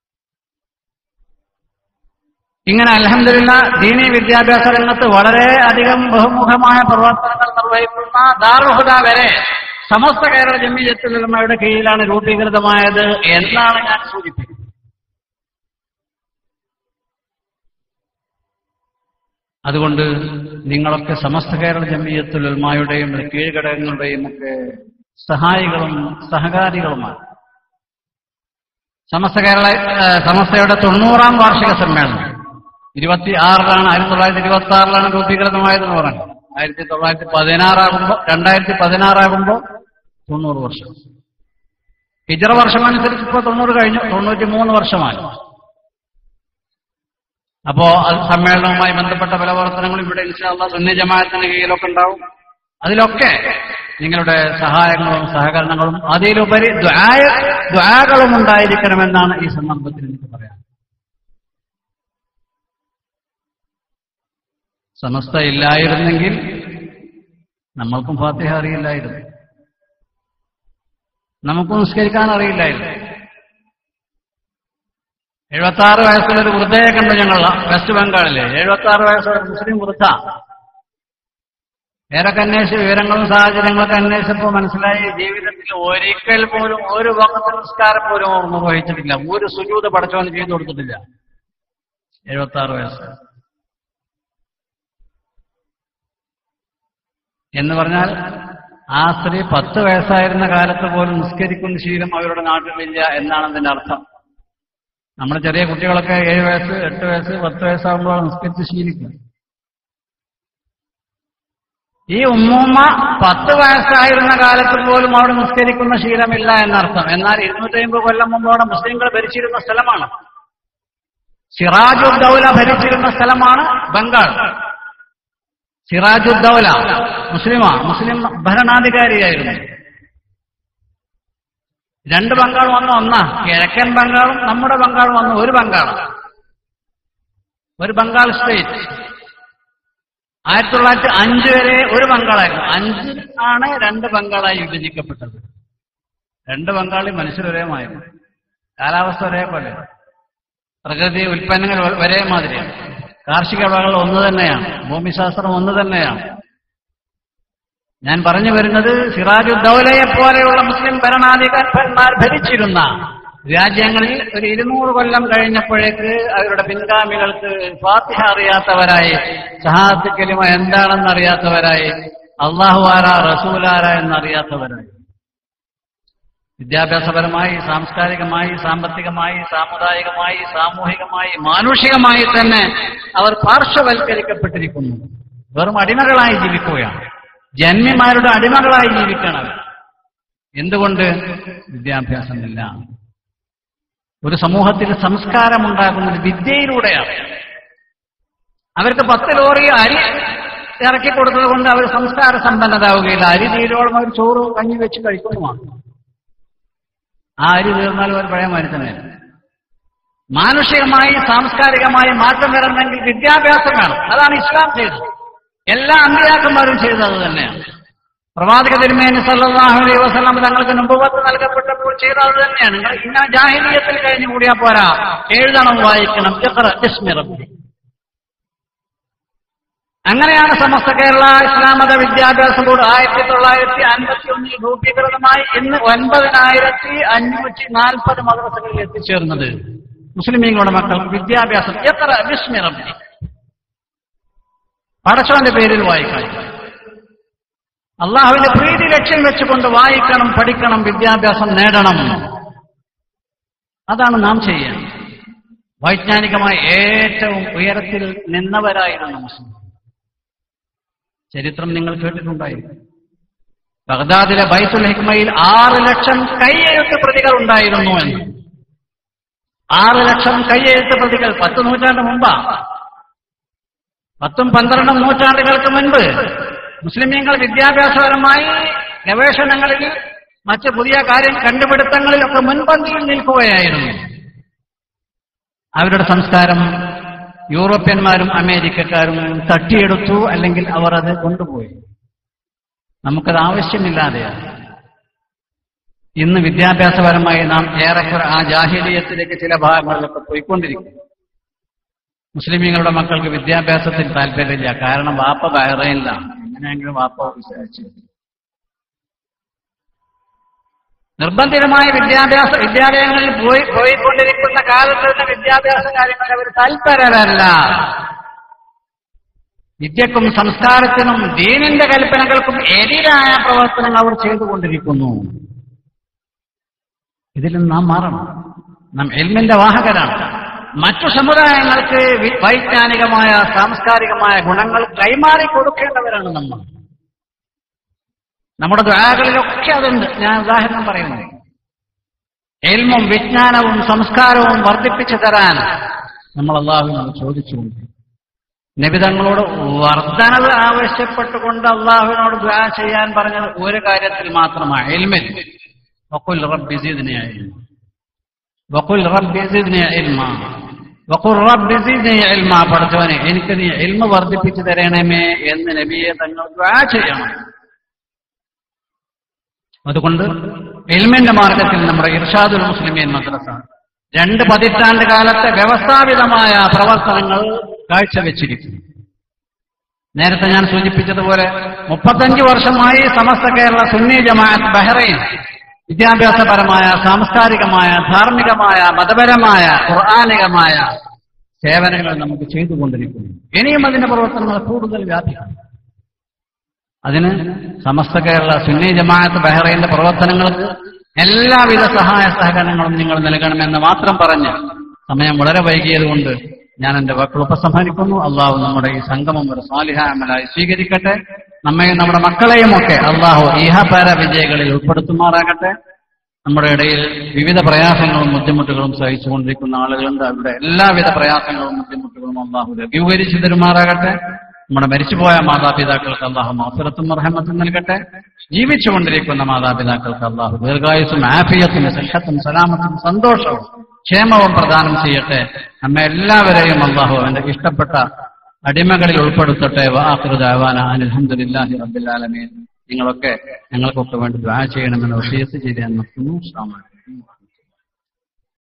ഇങ്ങനെ അൽഹംദുലില്ലാഹ് ദീനീ വിദ്യാഭ്യാസ രംഗത്ത് വളരെ അധികം ബഹുമുഖമായ പ്രവർത്തനങ്ങൾ നിർവഹിക്കുന്ന ദാറുൽ ഹുദ വരെ സമസ്ത കേരള ജംഇയ്യത്തുൽ ഉലമയുടെ കീഴിലാണ് രൂപീകൃതമായത് എന്നാണ് ഞാൻ സൂചിപ്പിക്കുന്നത്. അതുകൊണ്ട് നിങ്ങളൊക്കെ സമസ്ത കേരള ജംഇയ്യത്തുൽ ഉലമായുടെയും കീഴ്ഘടകങ്ങളുടെയും ഒക്കെ സഹായികളും സഹകാരികളുമാണ്. സമസ്ത കേരള സമസ്തയുടെ തൊണ്ണൂറാം വാർഷിക സമ്മേളനം ഇരുപത്തി ആറിലാണ് ആയിരത്തി തൊള്ളായിരത്തി ഇരുപത്തി ആറിലാണ് രൂപീകൃതമായതെന്ന് പറഞ്ഞു. ആയിരത്തി തൊള്ളായിരത്തി പതിനാറാകുമ്പോ രണ്ടായിരത്തി പതിനാറാകുമ്പോ തൊണ്ണൂറ് വർഷം. ഹിജ്റ വർഷം അനുസരിച്ച് ഇപ്പൊ തൊണ്ണൂറ് കഴിഞ്ഞു, തൊണ്ണൂറ്റി മൂന്ന് വർഷമായി. അപ്പോ അത് സമ്മേളനവുമായി ബന്ധപ്പെട്ട പല പ്രവർത്തനങ്ങളും ഇവിടെ ഇൻഷാ അല്ലാഹ് സുന്നി ജമാഅത്തിന് കീഴിലൊക്കെ ഉണ്ടാവും. അതിലൊക്കെ നിങ്ങളുടെ സഹായങ്ങളും സഹകരണങ്ങളും അതിലുപരി ദുആകളും ഉണ്ടായിരിക്കണമെന്നാണ് ഈ സന്ദർഭത്തിൽ എനിക്ക് പറയാം. സമസ്ത ഇല്ലായിരുന്നെങ്കിൽ നമ്മൾക്കും ഫാത്തിഹ അറിയില്ലായിരുന്നു, നമുക്കും നിസ്കരിക്കാൻ അറിയില്ലായിരുന്നു. എഴുപത്തി ആറ് വയസ്സുള്ളൊരു വൃദ്ധയെ കണ്ടു ഞങ്ങൾ വെസ്റ്റ് ബംഗാളിലെ. എഴുപത്തി ആറ് വയസ്സുള്ള മുസ്ലിം വൃദ്ധ. ഏറൊക്കെ അന്വേഷിച്ച് വിവരങ്ങളും സാഹചര്യങ്ങളൊക്കെ അന്വേഷിച്ചപ്പോൾ മനസ്സിലായി ജീവിതത്തിൽ ഒരിക്കൽ പോലും ഒരു വഖത്ത് നിസ്കാരം പോലും അവർ നിർവഹിച്ചിട്ടില്ല, ഒരു സുജൂദ് പടച്ചവന് ചെയ്തു കൊടുത്തിട്ടില്ല. എഴുപത്തി ആറ് വയസ്സ് എന്ന് പറഞ്ഞാൽ ആ സ്ത്രീ പത്ത് വയസ്സായിരുന്ന കാലത്ത് പോലും നിസ്കരിക്കുന്ന ശീലം അവരുടെ നാട്ടിലില്ല എന്നാണ് അതിന്റെ അർത്ഥം. നമ്മുടെ ചെറിയ കുട്ടികളൊക്കെ ഏഴ് വയസ്സ് എട്ട് വയസ്സ് പത്ത് വയസ്സാകുമ്പോൾ നിസ്കരിച്ച് ശീലിക്കും. ഈ ഉമ്മൂമ്മ പത്ത് വയസ്സായിരുന്ന കാലത്ത് പോലും അവിടെ നിസ്കരിക്കുന്ന ശീലമില്ല എന്നർത്ഥം. എന്നാൽ ഇരുന്നൂറ്റി അമ്പത് കൊല്ലം മുമ്പോടെ മുസ്ലിംകൾ ഭരിച്ചിരുന്ന സ്ഥലമാണ്, സിറാജുദ്ദൗല ഭരിച്ചിരുന്ന സ്ഥലമാണ് ബംഗാൾ. സിറാജുദ്ദൗല മുസ്ലിമാ മുസ്ലിം ഭരണാധികാരിയായിരുന്നു. രണ്ട് ബംഗാൾ വന്നു, ഒന്നാ കിഴക്കൻ ബംഗാളും നമ്മുടെ ബംഗാളും വന്നു. ഒരു ബംഗാൾ ഒരു ബംഗാൾ സ്റ്റേറ്റ്. ആയിരത്തി തൊള്ളായിരത്തി അഞ്ച് വരെ ഒരു ബംഗാളായിരുന്നു. അഞ്ച് ആണ് രണ്ട് ബംഗാളായി വിഭജിക്കപ്പെട്ടത്. രണ്ട് ബംഗാളിൽ മനുഷ്യരൊരേമായിരുന്നു, കാലാവസ്ഥ ഒരേപോലെ, പ്രകൃതി ഉൽപ്പന്നങ്ങൾ ഒരേ മാതിരിയാണ്, കാർഷിക വിളകൾ ഒന്ന് തന്നെയാണ്, ഭൂമിശാസ്ത്രം ഒന്ന് തന്നെയാണ്. ഞാൻ പറഞ്ഞു വരുന്നത് സിറാജുദ്ദൗലയെ പോലെയുള്ള മുസ്ലിം ഭരണാധികാരിമാർ ഭരിച്ചിരുന്ന രാജ്യങ്ങളിൽ ഒരു ഇരുന്നൂറ് കൊല്ലം കഴിഞ്ഞപ്പോഴേക്ക് അവരുടെ പിൻഗാമികൾക്ക് ഫാത്തിഹ അറിയാത്തവരായി, ശഹാദത്ത് കലിമ എന്താണെന്ന് അറിയാത്തവരായി, അള്ളാഹു ആരാ റസൂലാരാ എന്നറിയാത്തവരായി, വിദ്യാഭ്യാസപരമായി സാംസ്കാരികമായി സാമ്പത്തികമായി സാമുദായികമായി സാമൂഹികമായി മാനുഷികമായി തന്നെ അവർ പാർശ്വവൽക്കരിക്കപ്പെട്ടിരിക്കുന്നു. വെറും അടിമകളായി ജീവിക്കുകയാണ്, ജന്മിമാരുടെ അടിമകളായി ജീവിക്കണം. എന്തുകൊണ്ട്? വിദ്യാഭ്യാസമില്ല. ഒരു സമൂഹത്തിൽ സംസ്കാരമുണ്ടാകുന്നത് വിദ്യയിലൂടെയാണ്. അവർക്ക് പത്ത് ലോറി അരി ഇറക്കി കൊടുത്തത് കൊണ്ട് അവർ സംസ്കാര സമ്പന്നരാവുകയില്ല. അരി തീരോളം അവർ ചോറ് കഞ്ഞി വെച്ച് കഴിക്കുന്നുമാണ്. ആ അരി തീർന്നാലും അവർ പഴയ മരുത്തനായിരുന്നു. മാനുഷികമായി സാംസ്കാരികമായി മാറ്റം വരണമെങ്കിൽ വിദ്യാഭ്യാസം വേണം. അതാണ് ഇസ്ലാം ചെയ്തത്. എല്ലാ അമ്പിയാക്കന്മാരും ചെയ്തത് അത് തന്നെയാണ്. പ്രവാചക തിരുമേനി സല്ലല്ലാഹു അലൈഹി വസല്ലം തങ്ങൾക്ക് നുബുവത്ത് നൽകപ്പെട്ടപ്പോൾ ചെയ്തത് അത് തന്നെയാണ്. നിങ്ങൾ ഇങ്ങനെ ജാഹിലിയ്യത്തിൽ കഴിഞ്ഞു കൂടിയാൽ പോരാ, എഴുതണം, വായിക്കണം. ഇഖ്റ ബിസ്മി റബ്ബി. അങ്ങനെയാണ് സമസ്ത കേരള ഇസ്ലാം മത വിദ്യാഭ്യാസ ബോർഡ് ആയിരത്തി തൊള്ളായിരത്തി അൻപത്തി ഒന്നിൽ രൂപീകൃതമായി ഇന്ന് ഒൻപതിനായിരത്തി അഞ്ഞൂറ്റി നാൽപ്പത് മദ്രസകളിൽ എത്തിച്ചേർന്നത്. മുസ്ലിമീങ്ങളുടെ മക്കൾക്ക് വിദ്യാഭ്യാസം ഇഖ്റ ബിസ്മി റബ്ബി, പടച്ചവന്റെ പേരിൽ വായിക്കണം, അള്ളാഹുവിന്റെ പ്രീതി ലക്ഷ്യം വെച്ചുകൊണ്ട് വായിക്കണം, പഠിക്കണം, വിദ്യാഭ്യാസം നേടണം. അതാണ് നാം ചെയ്യേണ്ടത്. വൈജ്ഞാനികമായി ഏറ്റവും ഉയരത്തിൽ നിന്നവരായിരുന്നു മുസ്ലിം. ചരിത്രം നിങ്ങൾ കേട്ടിട്ടുണ്ടായിരുന്നു. ബഗ്ദാദിലെ ബൈത്തുൽ ഹിക്മയിൽ ആറ് ലക്ഷം കൈയെഴുത്ത് പ്രതികൾ ഉണ്ടായിരുന്നു എന്ന്. ആറ് ലക്ഷം കൈയെഴുത്ത് പ്രതികൾ പത്ത് നൂറ്റാണ്ട് മുമ്പാ. പത്തും പന്ത്രണ്ടും നൂറ്റാണ്ടുകൾക്ക് മുൻപ് മുസ്ലിമീങ്ങൾ വിദ്യാഭ്യാസപരമായി ഗവേഷണങ്ങളിൽ മറ്റ് പുതിയ കാര്യം കണ്ടുപിടുത്തങ്ങളിലൊക്കെ മുൻപന്തിയിൽ നിൽക്കുകയായിരുന്നു. അവരുടെ സംസ്കാരം യൂറോപ്യന്മാരും അമേരിക്കക്കാരും തട്ടിയെടുത്തു, അല്ലെങ്കിൽ അവർ അത് കൊണ്ടുപോയി. നമുക്കത് ആവശ്യമില്ലാതെയാണ്. ഇന്ന് വിദ്യാഭ്യാസപരമായി നാം ഏറെക്കുറെ ആ ജാഹിലിയത്തിലേക്ക് ചില ഭാഗങ്ങളിലൊക്കെ പോയിക്കൊണ്ടിരിക്കും. മുസ്ലിമീങ്ങളുടെ മക്കൾക്ക് വിദ്യാഭ്യാസത്തിൽ താല്പര്യമില്ല. കാരണം വാപ്പ ബഹ്റൈനിലാണ്, എങ്ങനെയെങ്കിലും വാപ്പ വിചാരിച്ചു. നിർബന്ധിതമായ വിദ്യാഭ്യാസ വിദ്യാലയങ്ങളിൽ പോയി പോയിക്കൊണ്ടിരിക്കുന്ന കാലത്ത് തന്നെ വിദ്യാഭ്യാസ കാര്യങ്ങളിൽ അവർ തൽപരരല്ല. വിദ്യക്കും സംസ്കാരത്തിനും ദീനിന്റെ കൽപ്പനകൾക്കും എതിരായ പ്രവർത്തനങ്ങൾ അവർ ചെയ്തുകൊണ്ടിരിക്കുന്നു. ഇതിൽ നാം മാറണം. നാം ഇൽമിന്റെ വാഹകരാണ്. മറ്റു സമുദായങ്ങൾക്ക് വൈജ്ഞാനികമായ സാംസ്കാരികമായ ഗുണങ്ങൾ കൈമാറി കൊടുക്കേണ്ടവരാണ് നമ്മൾ. നമ്മുടെ ദുആകളിലൊക്കെ അതുണ്ട്. ഞാൻ ഉദാഹരണം പറയുന്നത്, ഇൽമും വിജ്ഞാനവും സംസ്കാരവും വർദ്ധിപ്പിച്ചു തരാൻ നമ്മൾ അള്ളാഹുവിനോട് ചോദിച്ചുകൊണ്ട്, നബിതങ്ങളോട് വർദ്ധനവ് ആവശ്യപ്പെട്ടുകൊണ്ട് അള്ളാഹുവിനോട് ദുആ ചെയ്യാൻ പറഞ്ഞത് ഒരു കാര്യത്തിൽ മാത്രമാണ്, ഇൽമിൽ. വഖുൽ റബ്ബി സിദ്നി ഇൽമാ, വഖുൽ റബ്ബി സിദ്നി ഇൽമാ, വഖുൽ റബ്ബി സിദ്നി ഇൽമാ. പഠിച്ചവനെ, എനിക്ക് നീ ഇൽമ വർദ്ധിപ്പിച്ചു തരണമേ എന്ന് നബിയെ തങ്ങൾ ദുആ ചെയ്യണം. അതുകൊണ്ട് ഇൽമിന്റെ മാർഗത്തിൽ നമ്മുടെ ഇർഷാദുൽ മുസ്ലിമീൻ മദ്രസ രണ്ട് പതിറ്റാണ്ട് കാലത്തെ വ്യവസ്ഥാപിതമായ പ്രവർത്തനങ്ങൾ കാഴ്ചവെച്ചിരിക്കുന്നു. നേരത്തെ ഞാൻ സൂചിപ്പിച്ചതുപോലെ മുപ്പത്തഞ്ച് വർഷമായി സമസ്ത കേരള സുന്നി ജമാഅത്ത് ബഹ്റൈൻ വിദ്യാഭ്യാസപരമായ, സാംസ്കാരികമായ, ധാർമ്മികമായ, മതപരമായ, ഖുർആനികമായ സേവനങ്ങൾ നമുക്ക് ചെയ്തുകൊണ്ടിരിക്കുന്നു. ഇനിയും അതിന്റെ പ്രവർത്തനങ്ങൾ കൂടുതൽ വ്യാപിക്കണം. അതിന് സമസ്ത കേരള സുന്നി ജമാഅത്ത് ബഹ്റൈന്റെ പ്രവർത്തനങ്ങൾക്ക് എല്ലാവിധ സഹായ സഹകരണങ്ങളും നിങ്ങൾ നൽകണമെന്ന് മാത്രം പറഞ്ഞ് സമയം വളരെ വൈകിയതുകൊണ്ട് ഞാൻ എന്റെ വാക്കുകൾ ഉപസംഹരിക്കുന്നു. അള്ളാഹു നമ്മുടെ ഈ സംഗമം ഒരു സാലിഹായ അമലായി സ്വീകരിക്കട്ടെ. നമ്മയും നമ്മുടെ മക്കളെയും ഒക്കെ അള്ളാഹു ഇഹപര വിജയങ്ങളിൽ ഉൾപ്പെടുത്തുമാറാകട്ടെ. നമ്മുടെ ഇടയിൽ വിവിധ പ്രയാസങ്ങളും ബുദ്ധിമുട്ടുകളും സഹിച്ചുകൊണ്ടിരിക്കുന്ന ആളുകളുണ്ട്. അവരുടെ എല്ലാവിധ പ്രയാസങ്ങളും ബുദ്ധിമുട്ടുകളും അള്ളാഹു ലഘൂകരിച്ചു തരുമാറാകട്ടെ. നമ്മുടെ മരിച്ചുപോയ മാതാപിതാക്കൾക്ക് അള്ളാഹു മഗ്ഫിറത്തും റഹ്മത്തും നൽകട്ടെ. ജീവിച്ചുകൊണ്ടിരിക്കുന്ന മാതാപിതാക്കൾക്ക് അള്ളാഹു ദീർഘായുസ്സും ആഫിയത്തും സിഹത്തും സലാമത്തും സന്തോഷവും ക്ഷേമവും പ്രദാനം ചെയ്യട്ടെ. നമ്മെ എല്ലാവരെയും അള്ളാഹു അവന്റെ ഇഷ്ടപ്പെട്ട അടിമകളിൽ ഉൾപ്പെടുത്തട്ടെ. വആഖിറു ദഅവാന അനിൽ ഹംദുലില്ലാഹി റബ്ബിൽ ആലമീൻ. നിങ്ങളൊക്കെ ഞങ്ങൾക്കൊക്കെ വേണ്ടി ദുആ ചെയ്യണമെന്ന് വസിയത്ത് ചെയ്ത് ഞാൻ നിർത്തുന്നു. അസ്സലാമു അലൈക്കും.